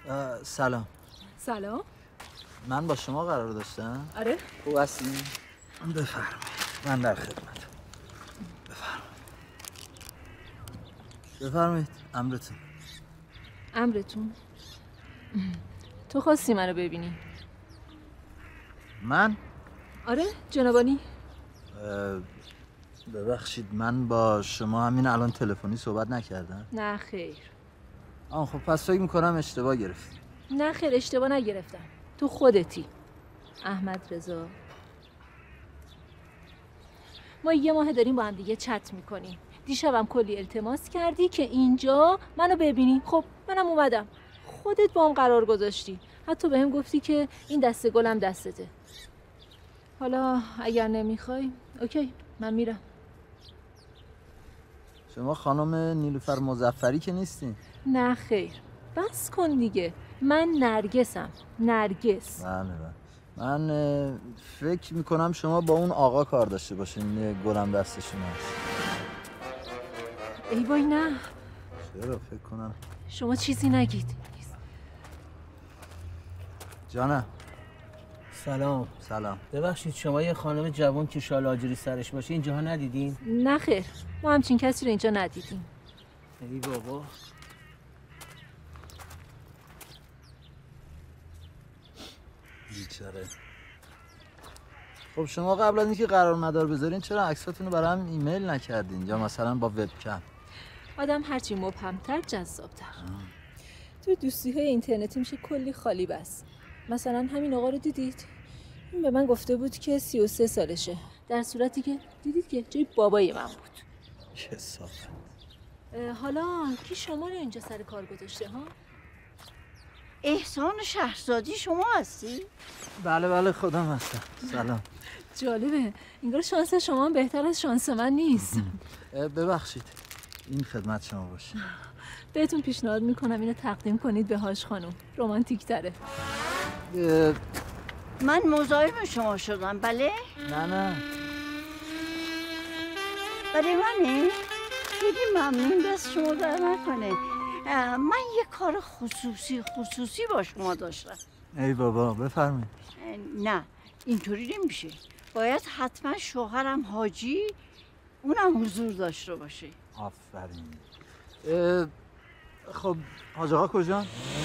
سلام. سلام. من با شما قرار داشتم؟ آره. خوب هستین؟ بفرمایید. من در خدمت. بفرمایید. بفرمایید. امرتون. امرتون؟ تو خواستی منو ببینی؟ من؟ آره جنابانی. ببخشید من با شما همین الان تلفنی صحبت نکردم؟ نه خیر. آه خب پس فکر میکنم اشتباه گرفتی. نه خیر اشتباه نگرفتم. تو خودتی. احمد رضا. ما یه ماه داریم با هم دیگه چت میکنیم. دیشبم کلی التماس کردی که اینجا منو ببینی. خب منم اومدم. خودت با هم قرار گذاشتی. حتی بهم گفتی که این دسته گلم دستته. حالا اگر نمیخوای اوکی من میرم. شما خانم نیلوفر مظفری که نیستین؟ نه خیر بس کن دیگه. من نرگسم. نرگس. بله بله. من فکر میکنم شما با اون آقا کار داشته باشین. گلم دستشون هست. ای وای نه. چرا فکر کنم شما چیزی نگید. جانم. سلام. سلام. ببخشید شما یه خانم جوان که شال آجری سرش باشه اینجاها ندیدین؟ نه خیر ما همچین کسی رو اینجا ندیدیم. ای بابا. بیچاره. خب شما قبل از اینکه قرار مدار بذارین چرا عکساتون رو برام ایمیل نکردین یا مثلا با وبکم؟ آدم هرچی مبهمتر جذابتر. تو دوستی های اینترنتی میشه کلی خالی بس. مثلا همین آقا رو دیدید؟ این به من گفته بود که سی و سه سالشه در صورتی که دیدید که جای بابای من بود. کثافت. حالا کی شما رو اینجا سر کار گذاشته ها؟ احسان شهرزادی شما هستی؟ بله بله خودم هستم. سلام. جالبه انگار شانس شما بهتر از شانس من نیست. ببخشید این خدمت شما باشه. بهتون پیشنهاد میکنم اینو تقدیم کنید به هاش خانم. رمانتیک تره. من مزاحم شما شدم بله؟ نه نه برای منه؟ خیلی ممنون دست شما در نکنه. من یه کار خصوصی خصوصی با شما داشتم. ای بابا بفرمایید. نه اینطوری نمیشه. باید حتما شوهرم حاجی اونم حضور داشته باشه. آفرین. خب حاج آقا کجا؟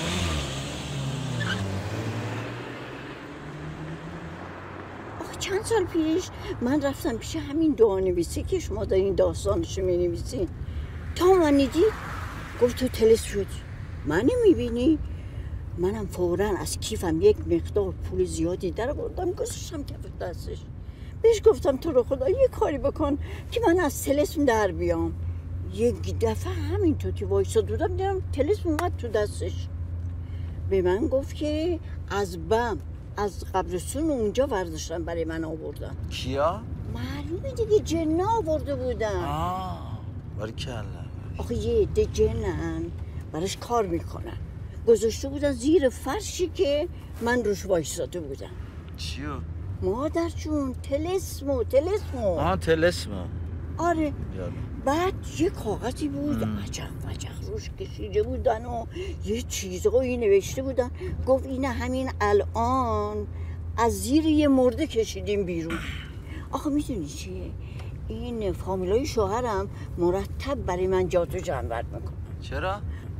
آخه چند سال پیش من رفتم پیش همین دعانویسی که شما دارین داستانشو می‌نویسین. تا من دید گفت تو تلس شدی. منو میبینی؟ منم فوراً از کیفم یک مقدار پول زیادی در بردم گذاشتم کف دستش. بهش گفتم تو رو خدا یه کاری بکن که من از تلسم در بیام. یک دفعه همینطور که وایساد بودم دیدم تلسم اومد تو دستش. به من گفت که از بم از قبرستون اونجا ورداشتن برای من آوردن. کیا؟ معلومه دیگه جنا آورده بودن. آه باریکلا. آخه یه عده جنن براش کار میکنن. گذاشته بودن زیر فرشی که من روش وایساده بودم. چیو؟ مادر جون تلسمو تلسمو. آه تلسمو. آره. یادم. بعد یه کاغذی بود عجب وجب روش کشیده بودن و یه چیزهایی نوشته بودن. گفت اینه همین الان از زیر یه مرده کشیدیم بیرون. آخه میدونی چیه؟ این فامیلای شوهرم مرتب برای من جات و جنبت میکنن. چرا؟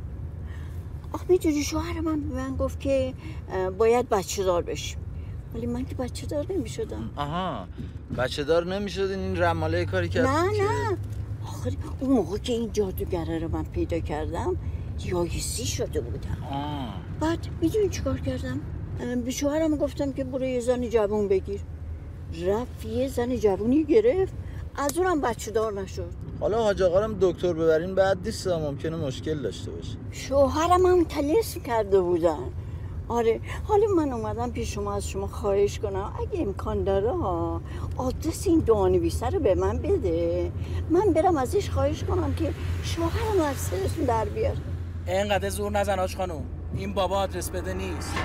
آخه میدونی شوهر من به من گفت که باید بچه دار بشیم. ولی من که بچه دار نمیشدم. آها بچه دار نمیشدین این رماله کاری کرد؟ نه نه آخه اون موقع که این جادوگره رو من پیدا کردم یایسی شده بودم. آه. بعد میدونی چیکار کردم؟ به شوهرم گفتم که برو یه زن جوون بگیر. رفت یه زن جوونی گرفت از اونم بچه دار نشد. حالا حاج آقا رو دکتر ببرین بعد نیست ممکنه مشکل داشته باشه. شوهرم هم طلسم کرده بودن. آره حالا من اومدم پیش شما از شما خواهش کنم اگه امکان داره ها آدرس این دعانویسه رو به من بده. من برم ازش خواهش کنم که شوهرم از سرتون در بیار. اینقدر زور نزن آج خانوم. این بابا آدرس بده نیست.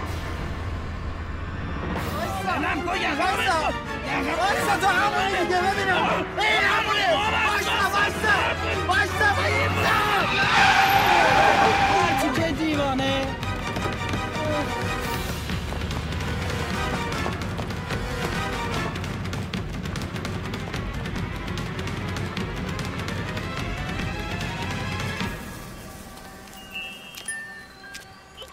من کو یقه واسه تو همونه دیگه ببینم. این همونه. واسه واسه واسه واسه. هرچی که دیوانه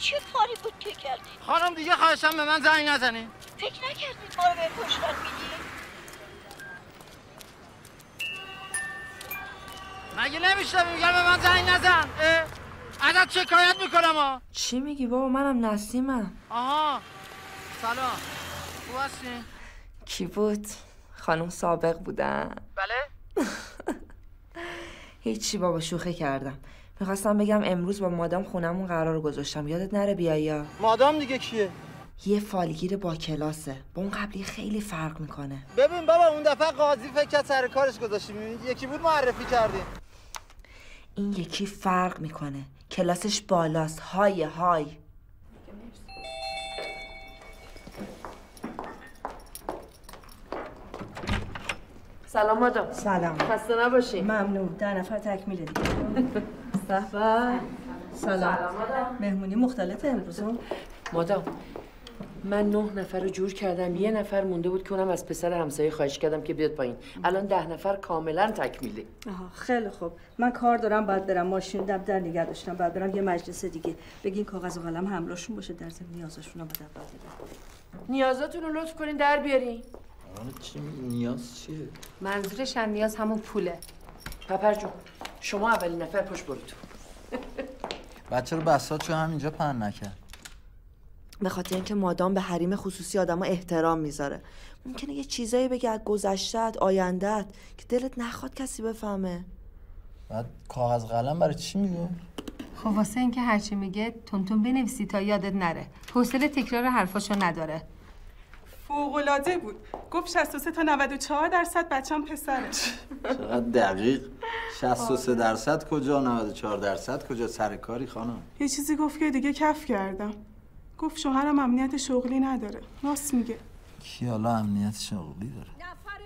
چه کاری بود که کردی؟ خانم دیگه خواهشم به من زنگ نزنی. فکر نکردید ما رو به کشتن میدی؟ مگه نمیشته میگم به من زنگ نزن؟ ازت شکایت میکنم ها. چی میگی بابا؟ منم نسیمم. آها سلام، خوب هستی؟ کی بود؟ خانم سابق بودن؟ بله؟ هیچی بابا، شوخی کردم. میخواستم بگم امروز با مادام خونمون قرار گذاشتم، یادت نره بیایی. مادام دیگه کیه؟ یه فالگیر با کلاسه، با اون قبلی خیلی فرق میکنه. ببین بابا اون دفعه قاضی فکر کرد سر کارش گذاشتیم، یکی بود معرفی کردیم. این یکی فرق میکنه، کلاسش بالاست، های های. سلام مادام. سلام. خسته نباشی. ممنون. در نفر تکمیله دیگه. صحبت. سلام. مهمونی مختلف امروز. مادام من نه نفر رو جور کردم، یه نفر مونده بود که اونم از پسر همسایه خواهش کردم که بیاد پایین. الان ده نفر کاملا تکمیله. آها خیلی خوب. من کار دارم، باید برم ماشین دفتر نگه داشتم، باید برم یه مجلس دیگه. بگین کاغذ و قلم همراهشون باشه، در ضمن نیازشون هم باید بدم. نیازاتون رو لطف کنین در بیارین. چی نیاز چیه؟ منظورش هم نیاز همون پوله. پپر جون شما اولین نفر پشت برو تو. بچه رو بساط چون همینجا پهن نکرد. به خاطر اینکه مادام به حریم خصوصی آدم‌ها احترام میذاره. ممکنه یه چیزایی بگه از گذشته‌ات، آینده‌ات که دلت نخواد کسی بفهمه. بعد کاغذ قلم برای چی میگه؟ خب واسه اینکه هرچی میگه تونتون بنویسی تا یادت نره. حوصله تکرار حرفاشو نداره. فوق‌العاده بود. گفت شصت و سه تا نود و چهار درصد بچه‌م پسره. چقدر دقیق. شصت و سه درصد کجا، نود و چهار درصد کجا؟ سر کاری خانم. یه چیزی گفت که دیگه کف کردم. گفت شوهرم امنیت شغلی نداره. راست میگه. کی حالا امنیت شغلی داره؟ نفر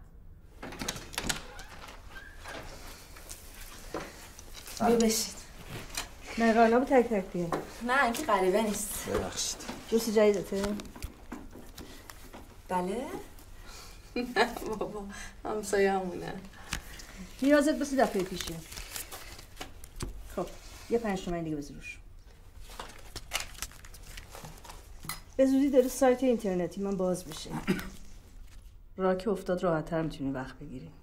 بعد. بیا بشید. نه قرنابو تک تک بیه. نه اینکه غریبه نیست. ببخشید. جوس جدیدته؟ بله؟ نه بابا همسایه همونه. نیازت بسی دفعه پیشه. خب یه پنج تومن دیگه بذار روش. به زودی داره سایت اینترنتی من باز بشه. راه که افتاد راحت‌تر میتونی وقت بگیری.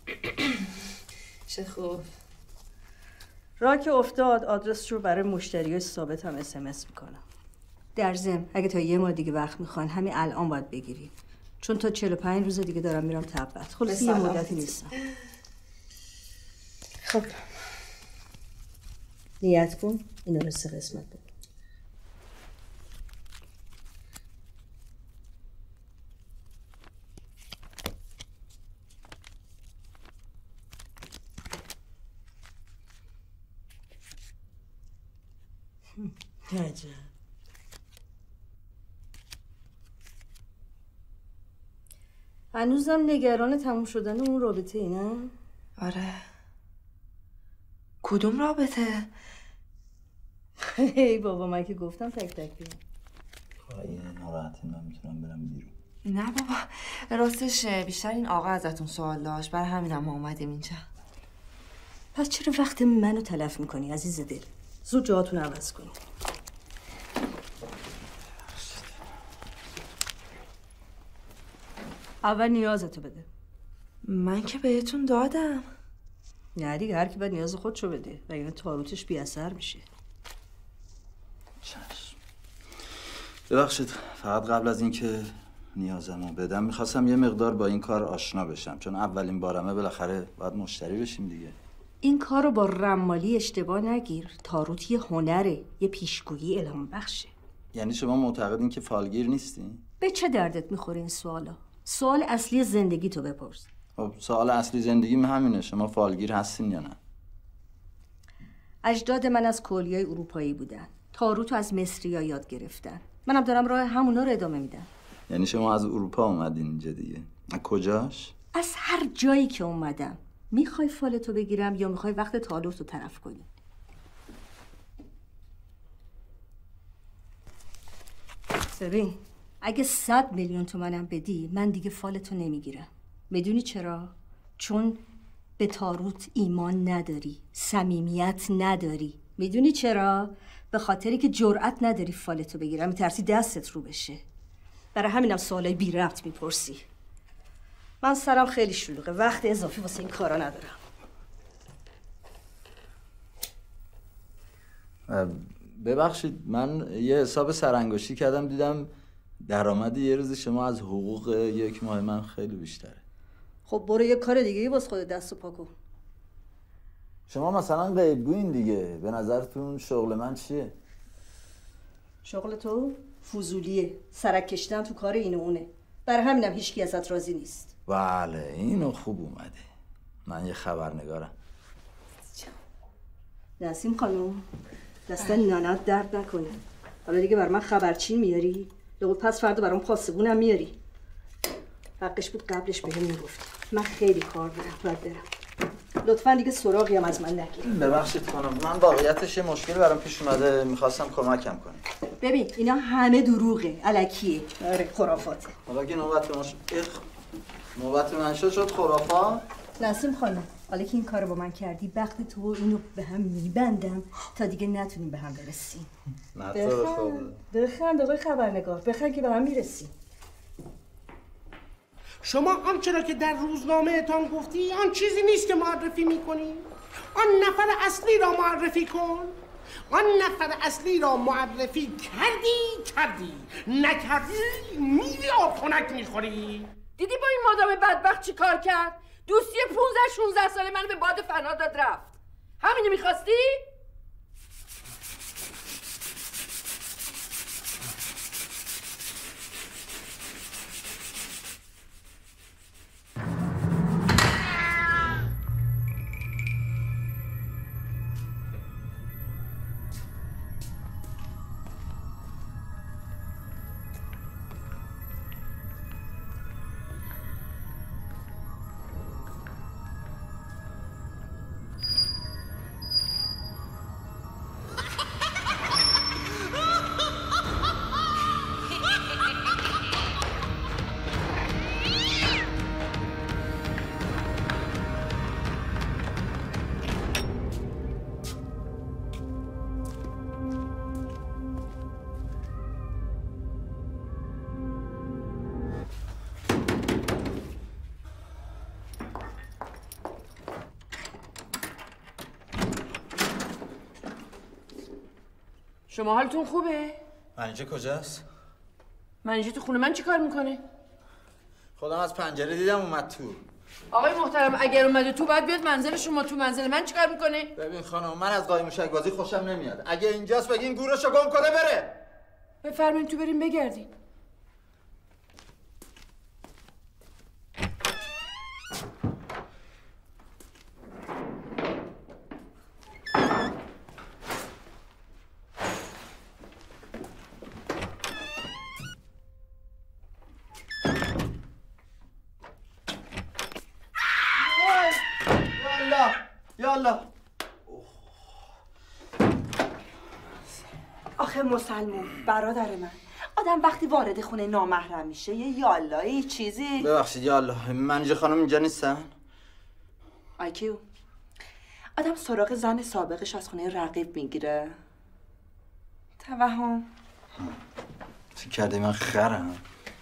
چه خوب. راه که افتاد آدرس رو برای مشتریای ثابت هم اس ام اس میکنم. در ضمن اگه تا یه ماه دیگه وقت میخوان همین الان باید بگیری. چون تا چهل و پنج روز دیگه دارم میرم تبت. خلاص یه مدتی نیستم. خب نیت کن اینا رو سه قسمت بده. عجب. هنوزم نگران تموم شدن اون رابطه ای نه؟ آره. کدوم رابطه؟ ای بابا من که گفتم تک تک بیام. خواهی ناراحتی من میتونم برم بیرون. نه بابا راستش بیشتر این آقا ازتون سوال داشت، برای همینم ما اومدیم اینجا. پس چرا وقت منو تلف میکنی عزیز دل؟ زود جاهاتون عوض کنی. اول نیازتو بده. من که بهتون دادم. نه دیگه هر کی باید نیاز خودشو بده و یعنی تاروتش بی اثر میشه. چشم. ببخشید فقط قبل از اینکه نیازمو بدم میخواستم یه مقدار با این کار آشنا بشم، چون اولین بارمه بالاخره باید مشتری بشیم دیگه. این کار رو با رمالی اشتباه نگیر. تاروت یه هنره، یه پیشگویی الهام بخشه. یعنی شما معتقدین که فالگیر نیستین؟ به چه دردت میخوره این سوالا؟ سوال اصلی زندگی تو بپرس. خب سوال اصلی زندگیم همینه، شما فالگیر هستین یا نه؟ اجداد من از کولیای اروپایی بودن. تاروتو از مصری‌ها یاد گرفتن. منم دارم راه همونا رو ادامه میدم. یعنی شما از اروپا اومدین اینجا دیگه؟ از کجاش؟ از هر جایی که اومدم. میخوای فالتو بگیرم یا میخوای وقت تاروتو طرف کنی؟ ببین اگه صد میلیون تومنم بدی من دیگه فالتو نمیگیرم. میدونی چرا؟ چون به تاروت ایمان نداری، صمیمیت نداری، میدونی چرا؟ به خاطری که جرأت نداری فالتو بگیری، میترسی دستت رو بشه. برای همینم سوالای بی ربط میپرسی. من سرم خیلی شلوغه، وقت اضافی واسه این کارا ندارم. ببخشید، من یه حساب سرانگشتی کردم، دیدم درآمد یه روز شما از حقوق یک ماه من خیلی بیشتره. خب برو یه کار دیگه ای باز خودت دستو پا کن. شما مثلا غیبگوین دیگه، به نظرتون شغل من چیه؟ شغل تو فضولیه، سرک کشیدن تو کار این و اونه. برای همینم هیچکی ازت راضی نیست. بله اینو خوب اومده. من یه خبرنگارم. نسیم خانم، دست نانات درد نکنه. حالا دیگه بر من خبرچین میاری؟ لابد پس فردا برام پاسبونم میاری. حقش بود قبلش بهم میگفت. من خیلی کار دارم، باید برم. لطفا دیگه سراغی هم از من نگیرید. ببخشید خانم، من واقعیتش یه مشکلی برام پیش اومده، میخواستم کمکم کنید. ببین اینا همه دروغه، الکیه. آره خرافاته. حالا که نوبت من شد، نوبت من شد شد خرافات. نسیم خانم، حالا که این کارو با من کردی، بخت تو و اینو به هم میبندم تا دیگه نتونیم به هم برسیم. بخند بخند آقای خبرنگار، بخند که به هم میرسیم. شما آنچه را که در روزنامه اتان گفتی آن چیزی نیست که معرفی میکنی. آن نفر اصلی را معرفی کن. آن نفر اصلی را معرفی کردی کردی نکردی میری آبخونک میخوری. دیدی با این مادام بدبخت چی کار کرد؟ دوستی پونزده شونزده ساله منو به باد فنا داد رفت. همینو میخواستی؟ شما حالتون خوبه؟ منیجه کجاست؟ منیجه تو خونه من چی کار میکنه؟ خودم از پنجره دیدم اومد تو. آقای محترم اگر اومده تو باید بیاد منزل شما، تو منزل من چی کار میکنه؟ ببین خانم، من از قایم موشک بازی خوشم نمیاد. اگه اینجاست بگین گورشو گم کنه بره. بفرمایید تو بریم بگردیم. یالا آخه مسلمون برادر من، آدم وقتی وارد خونه نامحرم میشه یه یالایی چیزی. ببخشید یالا، منیجه خانم اینجا نیستن؟ آیکیو آدم سراغ زن سابقش از خونه رقیب میگیره. توهم چی کرده من خرم؟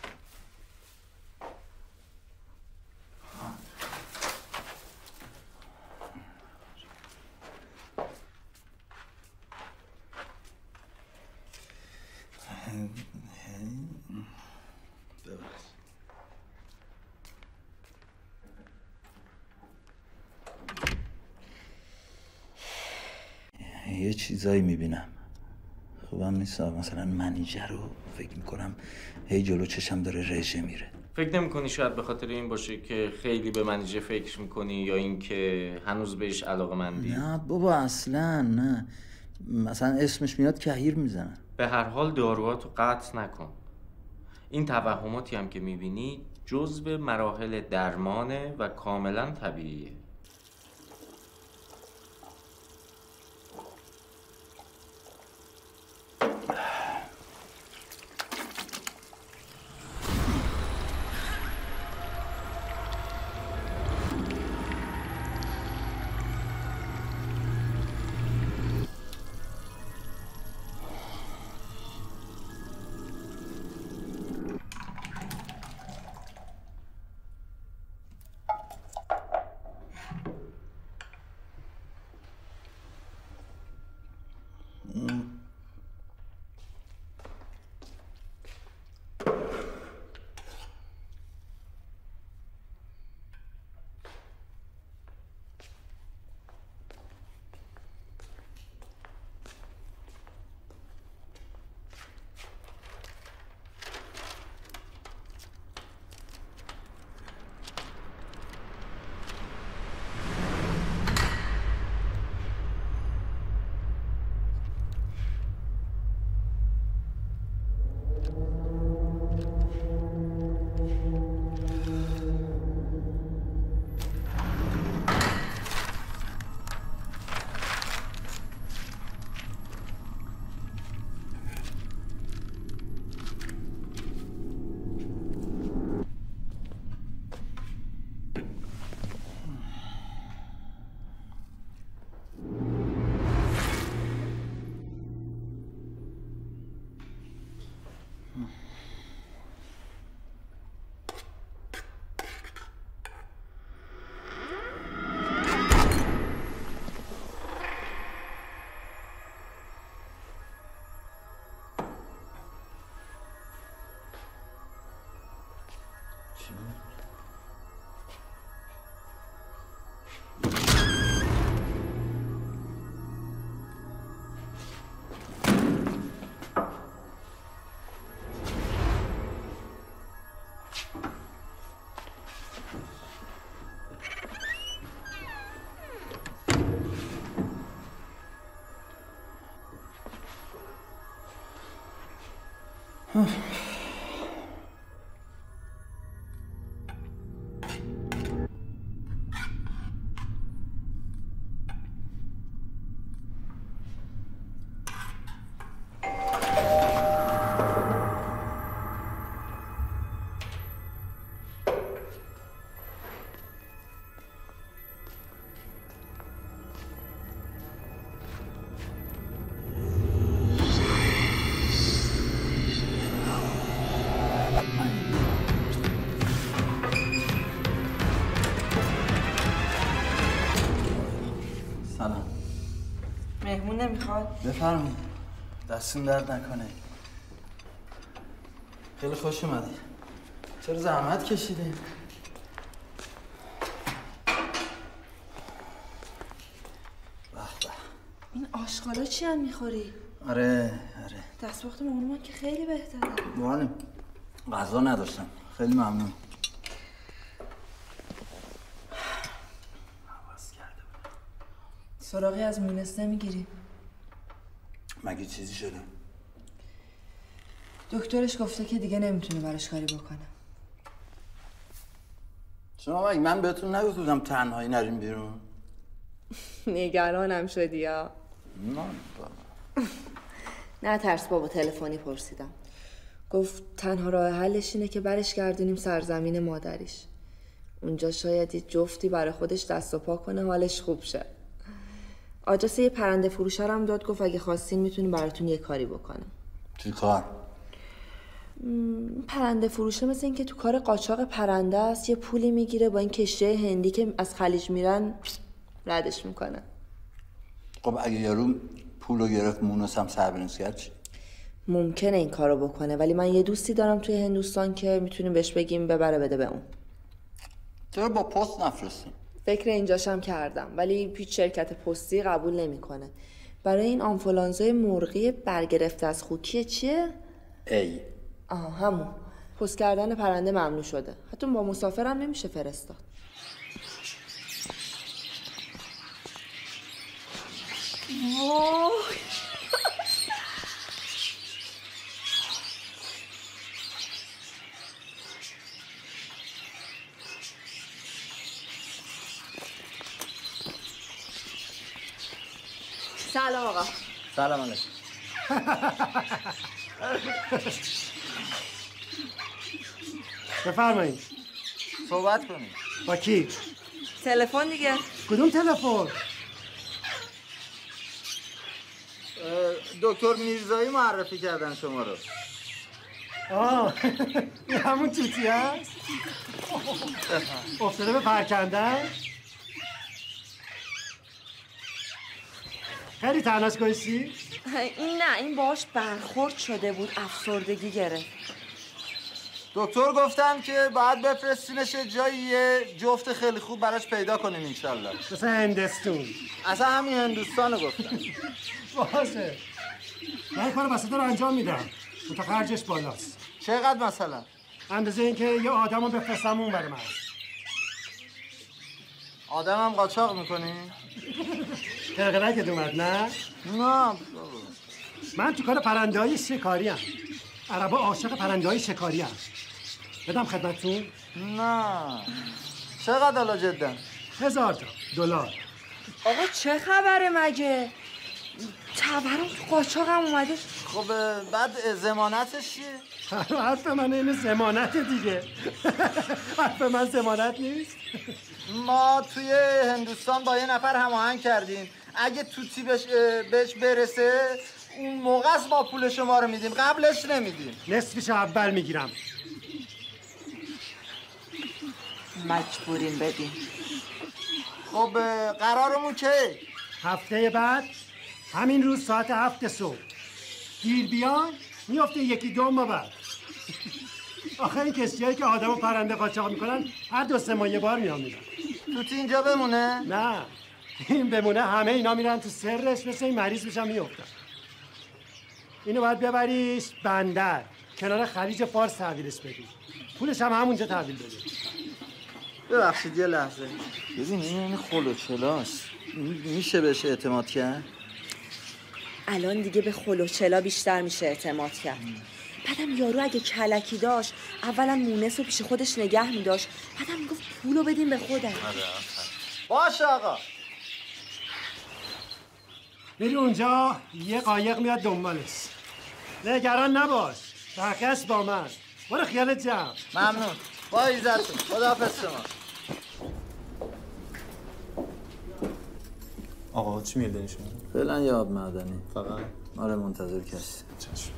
یه چیزایی میبینم خوبم نیست. مثلا منیجر رو فکر میکنم هی جلو چشم داره رژه میره. فکر نمیکنی شاید به خاطر این باشه که خیلی به منیجر فکر میکنی یا اینکه هنوز بهش علاقه‌مندی؟ نه بابا اصلا نه، مثلا اسمش میاد کهیر میزنن. به هر حال داروهاتو قطع نکن. این توهماتی هم که میبینی جزء مراحل درمانه و کاملا طبیعیه. مهمون نمیخواد؟ بفرمایید. دستون درد نکنه. خیلی خوش اومدی. چرا زحمت کشیدی؟ این آشغالا چی هم میخوری؟ آره آره. دست وقت مهمون که خیلی بهتره. معلم غذا نداشتم. خیلی ممنون. سراغی از مونس نمیگیری؟ مگه چیزی شده؟ دکترش گفته که دیگه نمیتونه براش کاری بکنه. شما مگه من بهتون نگفتم تنهایی نریم بیرون؟ نگرانم شدی یا؟ نه بابا. نه ترس بابا، تلفنی پرسیدم. گفت تنها راه حلش اینه که برش گردونیم سرزمین مادریش. اونجا شاید یه جفتی برای خودش دست و پا کنه حالش خوب شه. آدرس یه پرنده فروشه هم داد، گفت اگه خواستین میتونیم براتون یه کاری بکنه. چی کار؟ پرنده فروشه مثل این که تو کار قاچاق پرنده است، یه پولی میگیره با این کشتی هندی که از خلیج میرن ردش میکنه. خب اگه یارو پولو گرفت مونس هم سربرنس کرد چی؟ ممکنه این کارو بکنه، ولی من یه دوستی دارم توی هندوستان که میتونیم بهش بگیم ببره بده به اون. چرا با پست نفرستیم؟ فکر اینجاشم کردم، ولی هیچ شرکت پستی قبول نمیکنه. برای این آنفولانزای مرغی برگرفته از خوکی چیه؟ ای آها همون. پست کردن پرنده ممنوع شده. حتی با مسافرم نمیشه فرستاد. وای سلام آقا. سلام علیکم. بفرمایید. صحبت کنید. با کی؟ تلفن دیگه. کدوم تلفن؟ دکتر میرزایی معرفی کردن شما رو. آه این همون توتی هست؟ افتاده به پرکندن؟ خیلی تناس گوشتی؟ این نه، این باش برخورد شده بود، افسردگی گرفت. دکتر گفتن که باید بفرستینش جایی یه جفت خیلی خوب براش پیدا کنیم انشالله. مثل هندستون. اصلا همین هندوستانو گفتن. باشه. من کار وسط رو انجام میدم. متخرجش بالاست. چقدر مثلا؟ اندازه این که یه آدم رو بفرستم اون برم هست. آدم هم قاچاق میکنی؟ قرقرکت اومد نه؟ نه من تو کار پرنده های شکاری هم. عربا عاشق پرنده های شکاری هم. بدم خدمتتون؟ نه. چقدر حالا جدا؟ هزار تا دلار. آقا چه خبره مگه؟ تورم تو قاچاق هم اومده. خب بعد ضمانتش چیه؟ حرف من اینه ضمانت دیگه. حرف من ضمانت نیست. ما توی هندوستان با یه نفر هماهنگ کردیم اگه توتی بهش بهش برسه اون موقع است ما پول شما رو میدیم، قبلش نمیدیم. نصفش اول میگیرم. مجبورین بدین. خب قرارمون که هفته بعد همین روز ساعت هفت صبح دیر بیان میفته یکی دو ماه بعد. آخه این کسیایی که آدم و پرنده قاچاق میکنن هر دو سه ماه یه بار میان میرن. توتی اینجا بمونه؟ نه این بمونه، همه اینا میرن تو سرش، مثل این مریض میشن میفتن. اینو باید ببریش بندر کنار خلیج فارس تحویلش بدی، پولش هم همونجا تحویل بده. ببخشید یه لحظه. ببین این خلوچلاست، میشه بهش اعتماد کرد؟ الان دیگه به خلوچلا بیشتر میشه اعتماد کرد. بعدم یارو اگه کلکی داشت اولا مونس رو پیش خودش نگه میداشت، بعدم میگفت پولو بدین به خودم. باشه آقا. میری اونجا یه قایق میاد دنبالش. نگران نباش، بقیه‌اش با من. برو خیالت جمع. ممنون. با عزتون. خداحافظ شما. آقا چی میگه شما؟ فعلا یه آب معدنی. فقط؟ آره منتظر کسی. چشم.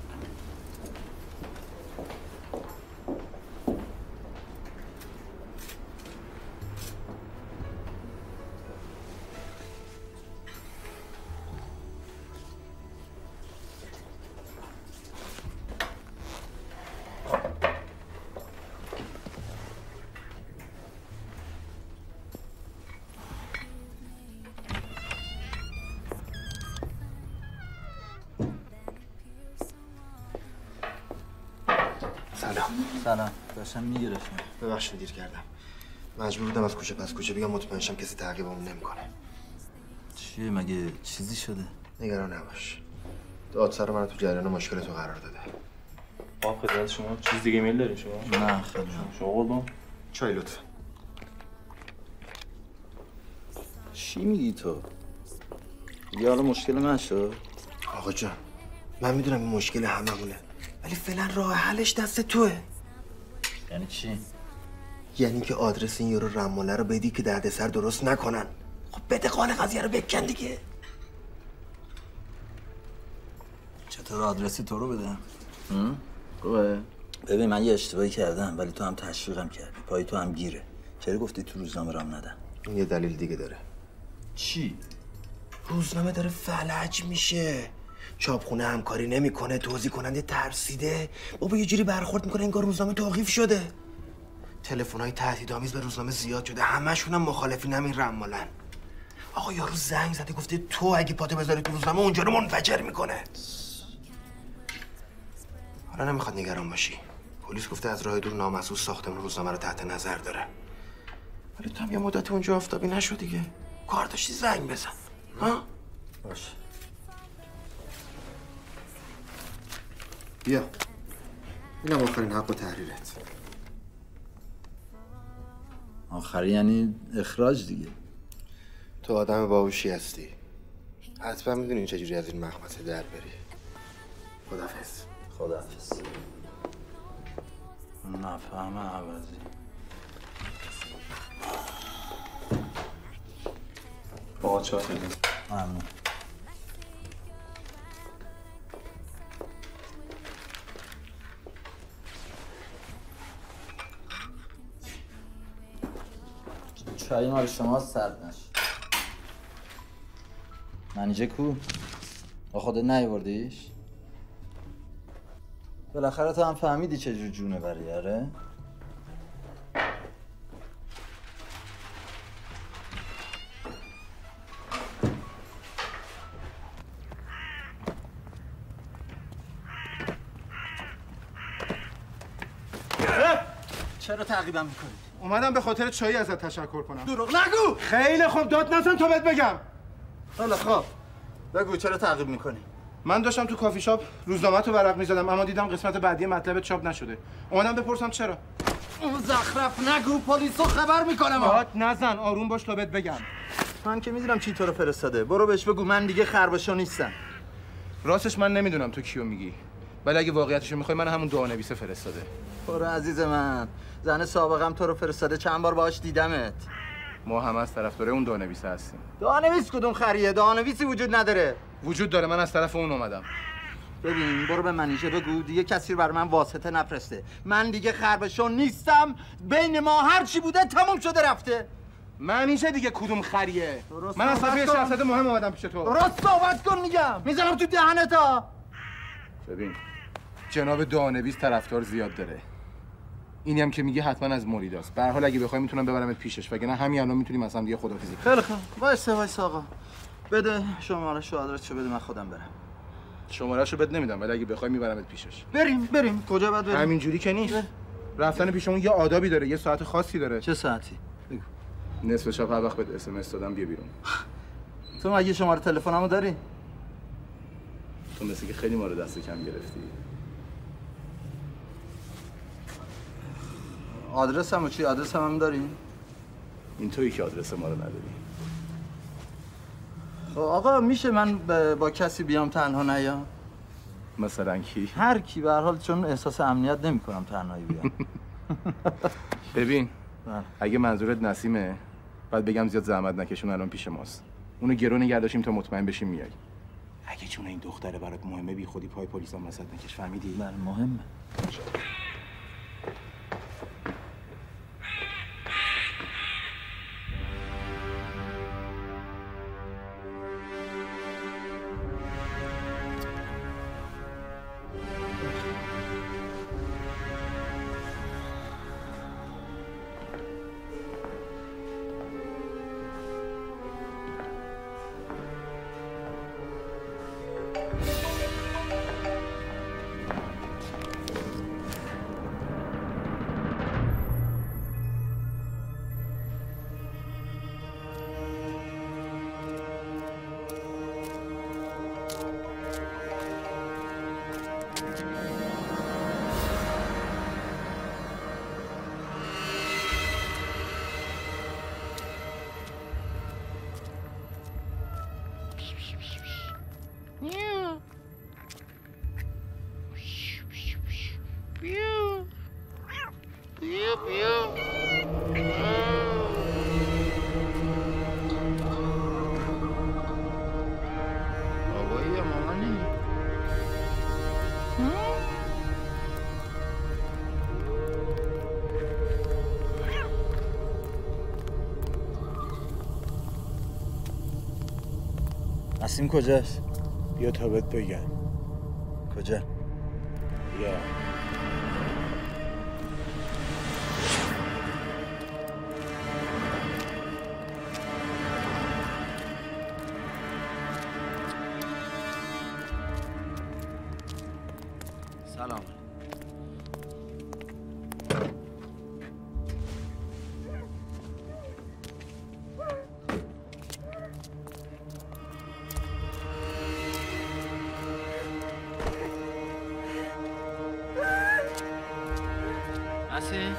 سلام. داشتم میگرفتم. ببخشید دیر کردم. مجبور بودم از کوچه پس کوچه بگم مطمئن شم کسی تعقیبمون نمیکنه. چیه مگه چیزی شده؟ نگران نباش. دادسر منو تو جریان مشکل تو قرار داده. آب خدمت شما چیز دیگه میل دارین شما؟ نه خیلی. شما قربان؟ چای لطفا. چی میگی تو؟ دیگه حالا مشکل من شد؟ آقا جان من میدونم این مشکل هممونه، ولی فعلا راه حلش دست توه. یعنی چی؟ یعنی که آدرس این یارو رماله رو بدی که دردسر درست نکنن. خب بده قال قضیه رو بکن دیگه. چطور آدرسی تو رو بدم؟ خوبه؟ ببین من یه اشتباهی کردم ولی تو هم تشویقم کردی، پای تو هم گیره. چرا گفتی تو روزنامه رام ندم؟ این یه دلیل دیگه داره. چی؟ روزنامه داره فلج میشه. چاپخونه همکاری نمیکنه، توزیع کننده ترسیده. بابا یه جوری برخورد میکنه انگار روزنامه توقیف شده. تلفن‌های تهدیدآمیز به روزنامه زیاد شده، همشون هم مخالفین همین رمالن. آقا یارو زنگ زده گفته تو اگه پاتو بذاری تو روزنامه اونجا رو منفجر میکنه. حالا نمیخواد نگران باشی. پلیس گفته از راه دور نامحسوس ساختمون روزنامه رو تحت نظر داره. ولی تو هم یه مدت اونجا آفتابی نشو دیگه. کار داشتی زنگ بزن. ها؟ باشه. بیا. اینم آخرین حق و تحریرت. آخری یعنی اخراج دیگه. تو آدم باهوشی هستی. حتما میدونی چجوری از این مخمسه در بری. خداحافظ. خداحافظ. نفهم عوضی. آقا چای خیلی. ممنون. چای مال شما سرد نشه. منیجه کو؟ با خودت نیاوردیش؟ بالاخره تو هم فهمیدی چجور جونه بری آره؟ چرا تعقیبم میکنی؟ اومدم به خاطر چایی ازت تشکر کنم. دروغ نگو! خیلی خوب داد نزن تا بهت بگم. حالا خب بگو چرا تعقیب میکنی؟ من داشتم تو کافی شاپ روزنامه تو ورق میزدم اما دیدم قسمت بعدی مطلب چاپ نشده. اومدم بپرسم چرا. مزخرف نگو، پلیسو خبر میکنم. داد نزن، آروم باش تا بهت بگم. من که میدونم چی تو رو فرستاده. برو بهش بگو من دیگه خربشو نیستم. راستش من نمیدونم تو کیو میگی. ولی اگه واقعیتشو میخوای من همون دعانویسه فرستاده. برو عزیز من. زن سابقم تو رو فرستاده، چند بار باهاش دیدمت. ما هم از طرفدار اون دعانویسه هستیم. دعانویس کدوم خریه؟ دعانویسی وجود نداره. وجود داره، من از طرف اون اومدم. ببین برو به منیژه بگو دیگه کسی رو بر من واسطه نفرسته. من دیگه خربشون نیستم، بین ما هر چی بوده تموم شده رفته. منیژه دیگه کدوم خریه؟ من از صفحه شخصیت مهم اومدم پیش تو. درست صحبت کن میگم، میزنم تو دهنت ها. ببین جناب دعانویس طرفدار زیاد داره. اینی هم که میگه حتما از مریداست. به هر حال اگه بخوای میتونم ببرمت پیشش، وگرنه همین الان میتونیم مثلا دیگه خداحافظی کنیم. خیلی خوب. وایسا وایسا آقا. بده شماره‌شو آدرسشو بده من خودم برم. شماره‌شو بد نمیدم ولی اگه بخوای میبرمت پیشش. بریم بریم. کجا باید بریم؟ همینجوری که نیست. رفتن پیش اون یه آدابی داره، یه ساعت خاصی داره. چه ساعتی؟ بگو. نصف شب هر وقت بهت اس ام اس دادم بیا بیرون. تو مگه شماره تلفنمو داری؟ تو مثل که خیلی ما رو دست کم گرفتی. آدرسمو چی؟ آدرسم هم داری؟ این تویی که آدرس ما رو نداری. خب آقا میشه من با کسی بیام تنها نیام؟ مثلا کی؟ هر کی به هر حال، چون احساس امنیت نمی‌کنم تنهایی بیام. ببین اگه منظورت نسیمه بعد بگم زیاد زحمت نکشون الان پیش ماست. اونو گرو نگه داشتیم تا مطمئن بشیم میای. اگه چون این دختره برات مهمه بی خودی پای پلیس هم وسط نکش، فهمیدی؟ بله مهمه. نسیم کجاست؟ بیا تا بهت بگم. کجا؟ بیا. سلام. نسیم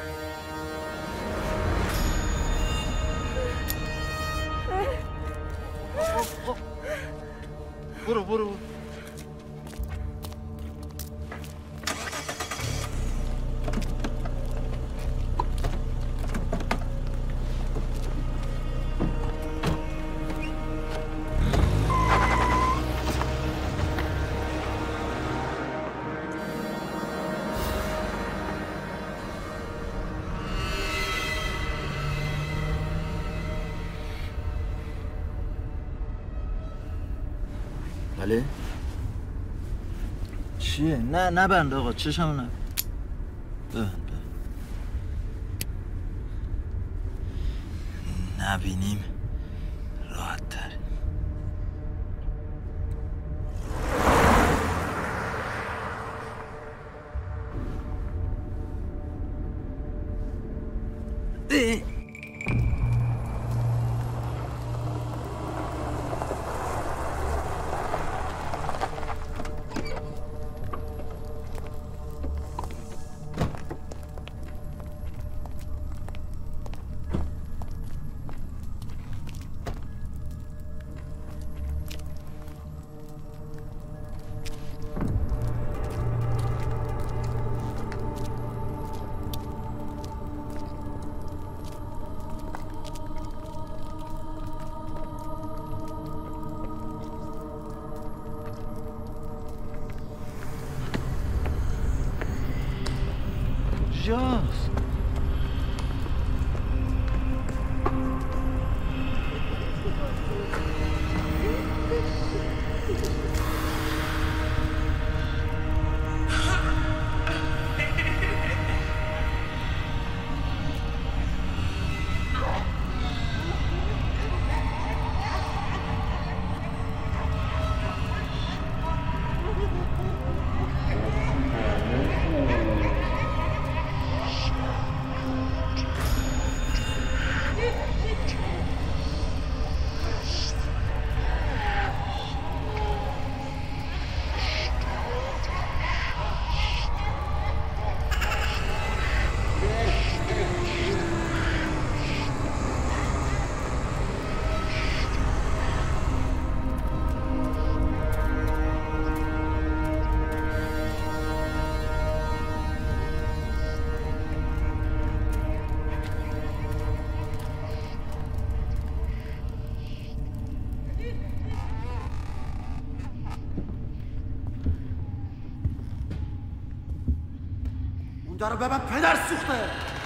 برو برو بله؟ چیه؟ نه نبند آقا، چشمو نبند. ببند ببند. نبینیم راحت تر. کجاست؟ دارو ببن پدر سوخته.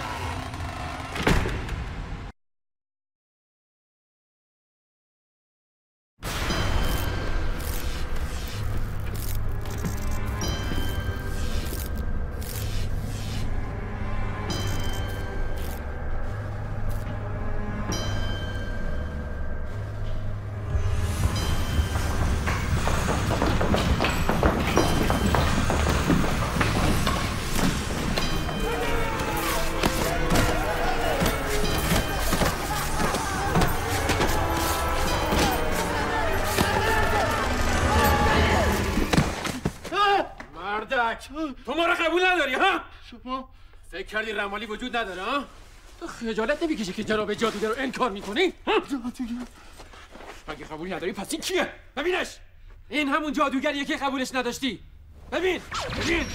تو ما را قبول نداری ها؟ شما فکر کردی رمالی وجود نداره ها؟ تو خجالت نمیکشی که جناب جادوگر رو انکار میکنی؟ جادوگر؟ اگه قبول نداری پس این کیه؟ ببینش! این همون جادوگریه که قبولش نداشتی. ببین! ببین!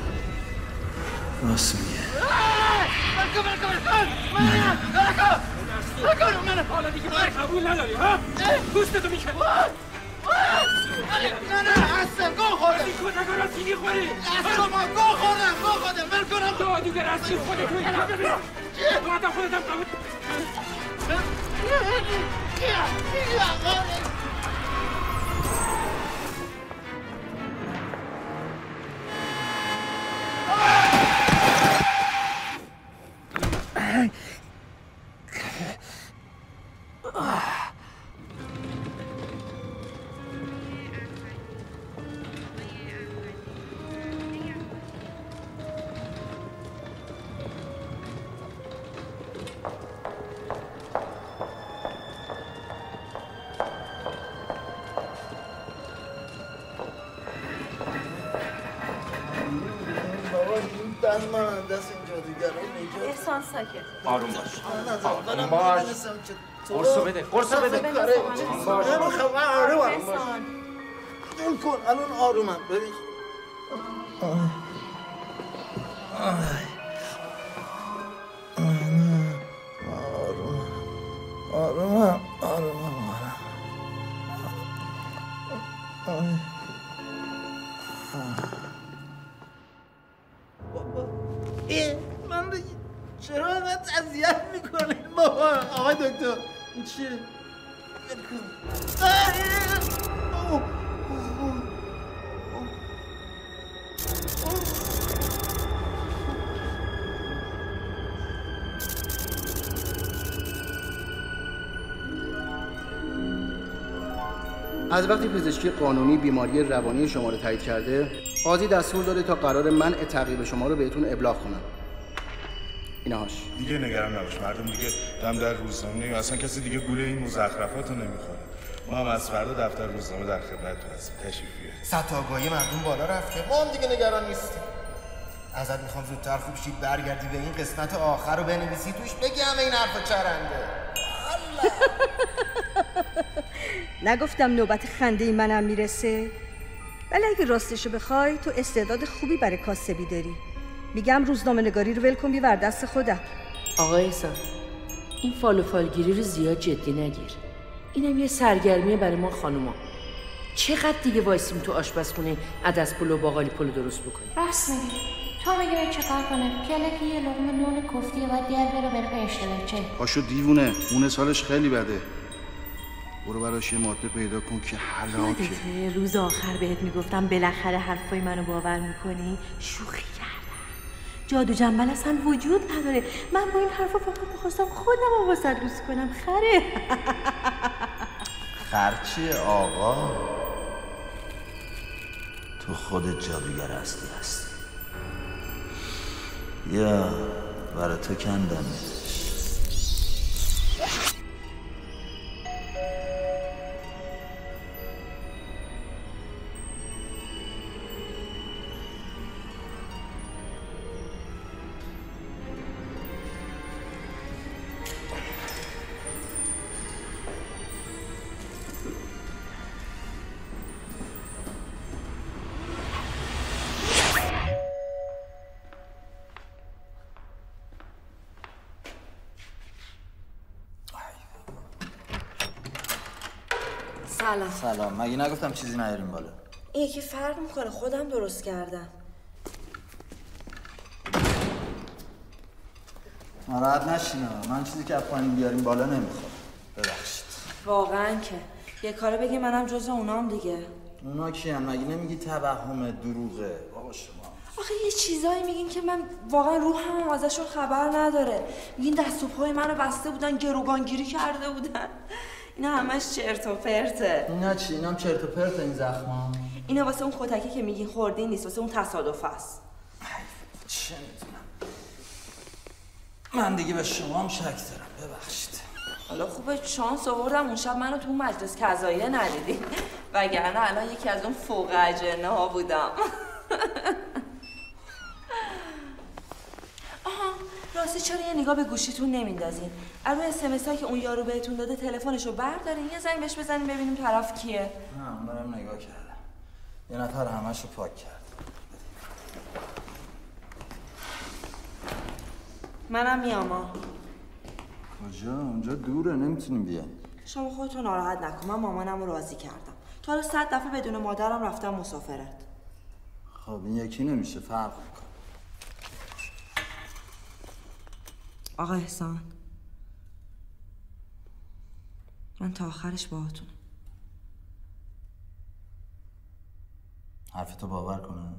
راست میگه. بلکن بلکن بلکن! منم! بلکن! بلکن منم! حالا دیگه ما قبول نداری ها؟ گوشتتو میکنی! نه نه اصلا گو خوردم این کتکا را سینی خوری اصلا ما گو خوردم گو خوردم بل کنم جادوگر از چی خودت توی اینجا ببین تو حتی خودت هم قبول احسان ساکت. آروم باش. آروم باش. قرصو بده. قرصو بده. نمیخوام آرومم باش. دل کن الان آرومم ببین. آرومم. آرومم. آرومم. ای من دیگه چرا انقدر اذیت میکنی بابا آقای دکتر این چیه؟ از وقتی پزشکی قانونی بیماری روانی شما رو تایید کرده، قاضی دستور داده تا قرار منع تعقیب شما رو بهتون ابلاغ کنم. اینهاش. دیگه نگران نباش، مردم دیگه دم در روزنامه اصلا کسی دیگه گوله این مزخرفات رو نمیخوره. ما هم از فردا دفتر روزنامه در خدمتتون هستیم. تشریف بیارید. سطح آگاهی مردم بالا رفته. ما هم دیگه نگران نیستیم. ازت میخوام زودتر خوب شی برگردی به این قسمت آخر رو بنویسی توش بگی همه این حرفا چرنده. نگفتم نوبت خنده منم میرسه؟ ولی اگه راستشو بخوای تو استعداد خوبی برای کاسبی داری. میگم روزنامه نگاری رو ول کن بیور دست خودم. آقای احسان این فال و فالگیری رو زیاد جدی نگیر. اینم یه سرگرمیه برای ما خانوما. چقدر دیگه وایسیم تو آشپزخونه عدس پلو و باقالی پلو درست بکنیم؟ راست میگی. تو میگی باید چکار کنه؟ کله که یه لقمه نون کفتیه باید در بره بره به اشتباه چه؟ پاشو دیوونه، اون سالش خیلی بده. برو براش یه ماده پیدا کن که حلاکه. یادته روز آخر بهت میگفتم بالاخره حرفای منو باور میکنی؟ شوخی کردم. جادو جنبل اصلا وجود نداره. من با این حرفا فقط میخواستم خودم رو واسه دوست کنم. خره. خرچی آقا؟ تو خودت جادوگر اصلی هستی. یا برای تو کندم. سلام. سلام. مگه نگفتم چیزی نیاریم بالا؟ این یکی فرق میکنه، خودم درست کردم. ناراحت نشین. من چیزی که از پایین بیاریم بالا نمیخوام. ببخشید. واقعا که یه کاره بگی منم جز اونام دیگه. اونا کیان؟ مگه نمیگی توهم دروغه؟ بابا شما آخه یه چیزایی میگین که من واقعا روحم ازشون خبر نداره. میگین دست و پای منو بسته بودن، گروگانگیری کرده بودن. اینا همش چرت و پرته. اینا چی؟ اینا هم چرت و پرته این زخما. اینا واسه اون کتکی که میگین خوردین نیست، واسه اون تصادف است. چه میدونم. من دیگه به شما هم شک دارم. ببخشید. حالا خوبه شانس آوردم اون شب منو تو مجلس قضاییه ندیدی، وگرنه الان یکی از اون فوق اجنه ها بودم. آها راستی چرا یه نگاه به گوشیتون نمیندازین؟ از روی اس ام اس که اون یارو بهتون داده تلفنشو بردارین یه زنگ بهش بزنین ببینیم طرف کیه. نه منم نگاه کردم. یه نفر همشو پاک کرد. منم میام. کجا؟ اونجا دوره نمیتونیم بیایم. شما خودتون ناراحت نکن، من مامانم رو راضی کردم. تا حالا صد دفعه بدون مادرم رفتم مسافرت. خب این یکی نمیشه، فرق میکنه. آقا احسان من تا آخرش باهاتون. حرفتو باور کنم.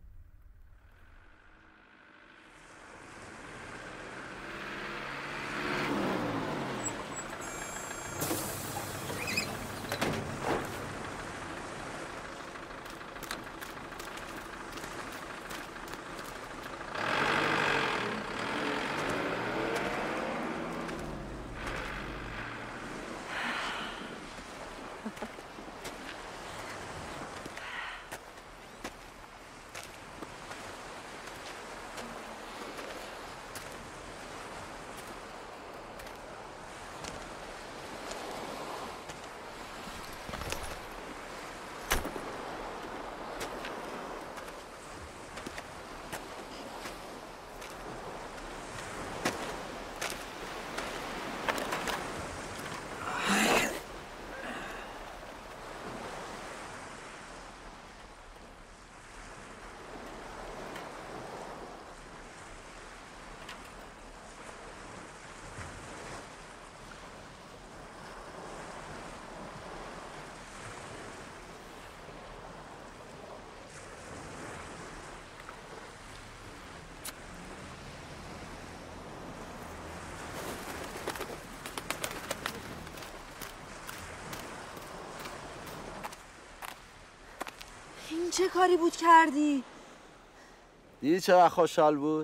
این چه کاری بود کردی؟ دیدی چقدر خوشحال بود؟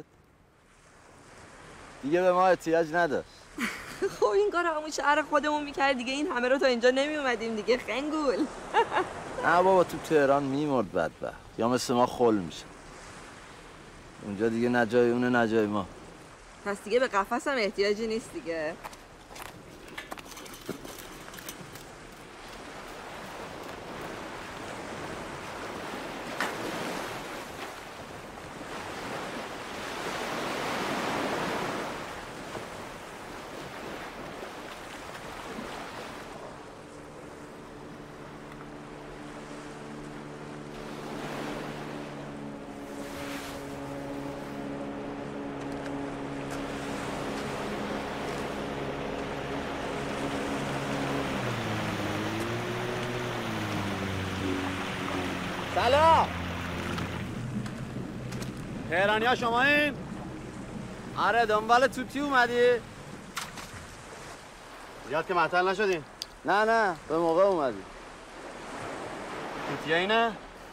دیگه به ما احتیاج نداشت. خب این کار همون شهر خودمون میکرد دیگه، این همه رو تا اینجا نمیومدیم دیگه. خنگول. نه بابا تو تهران میمرد بدبخت، یا مثل ما خل میشه. اونجا دیگه نه جای اونه نه جای ما. پس دیگه به قفس هم احتیاجی نیست دیگه. تهرانی ها شما این؟ آره دنبال توتی اومدی؟ زیاد که معطل نشدین؟ نه نه به موقع اومدی. توتی اینه؟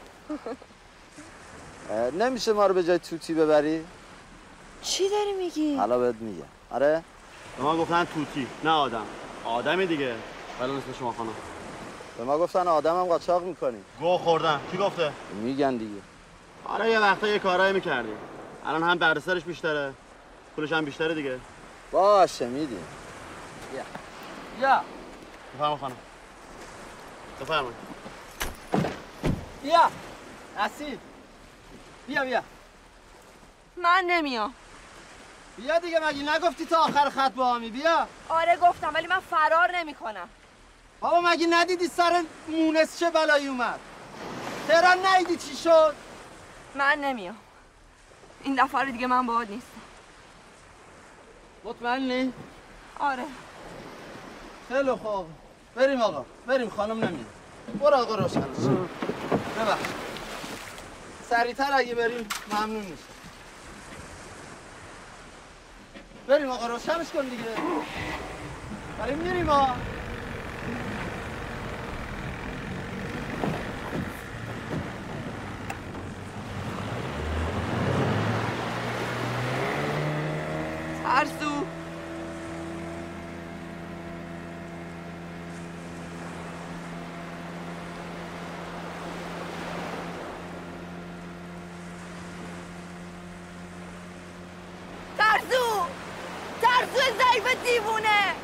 نمیشه ما رو به جای توتی ببری؟ چی داری میگی؟ حالا بهت میگم. آره؟ به ما گفتن توتی نه آدم. آدمی دیگه. ولی اسم شما خانم. به ما گفتن آدمم قاچاق میکنی. گو خوردم. کی گفته؟ میگن دیگه. آره یه وقتا یه کارایی میکردیم. الان هم دردسرش بیشتره. پولش هم بیشتره دیگه. باشه میدیم. یا یا بفرما خانم. بفرمایید. بیا رسید. بیا بیا. من نمیام. بیا دیگه مگه نگفتی تا آخر خط با همی بیا. آره گفتم ولی من فرار نمیکنم. بابا مگه ندیدی سر مونس چه بلایی اومد؟ تهران ندیدی چی شد؟ من نمیام. این دفعه دیگه من باهات نیستم. مطمئنی؟ آره. خیلی خوب. بریم آقا. بریم خانم نمیاد. برو آقا روشنش. ببخش. سریعتر اگه بریم ممنون میشه. بریم آقا روشنش کن دیگه. بریم میریم آقا. ترسو ترسو ترسو ضعیف دیوونه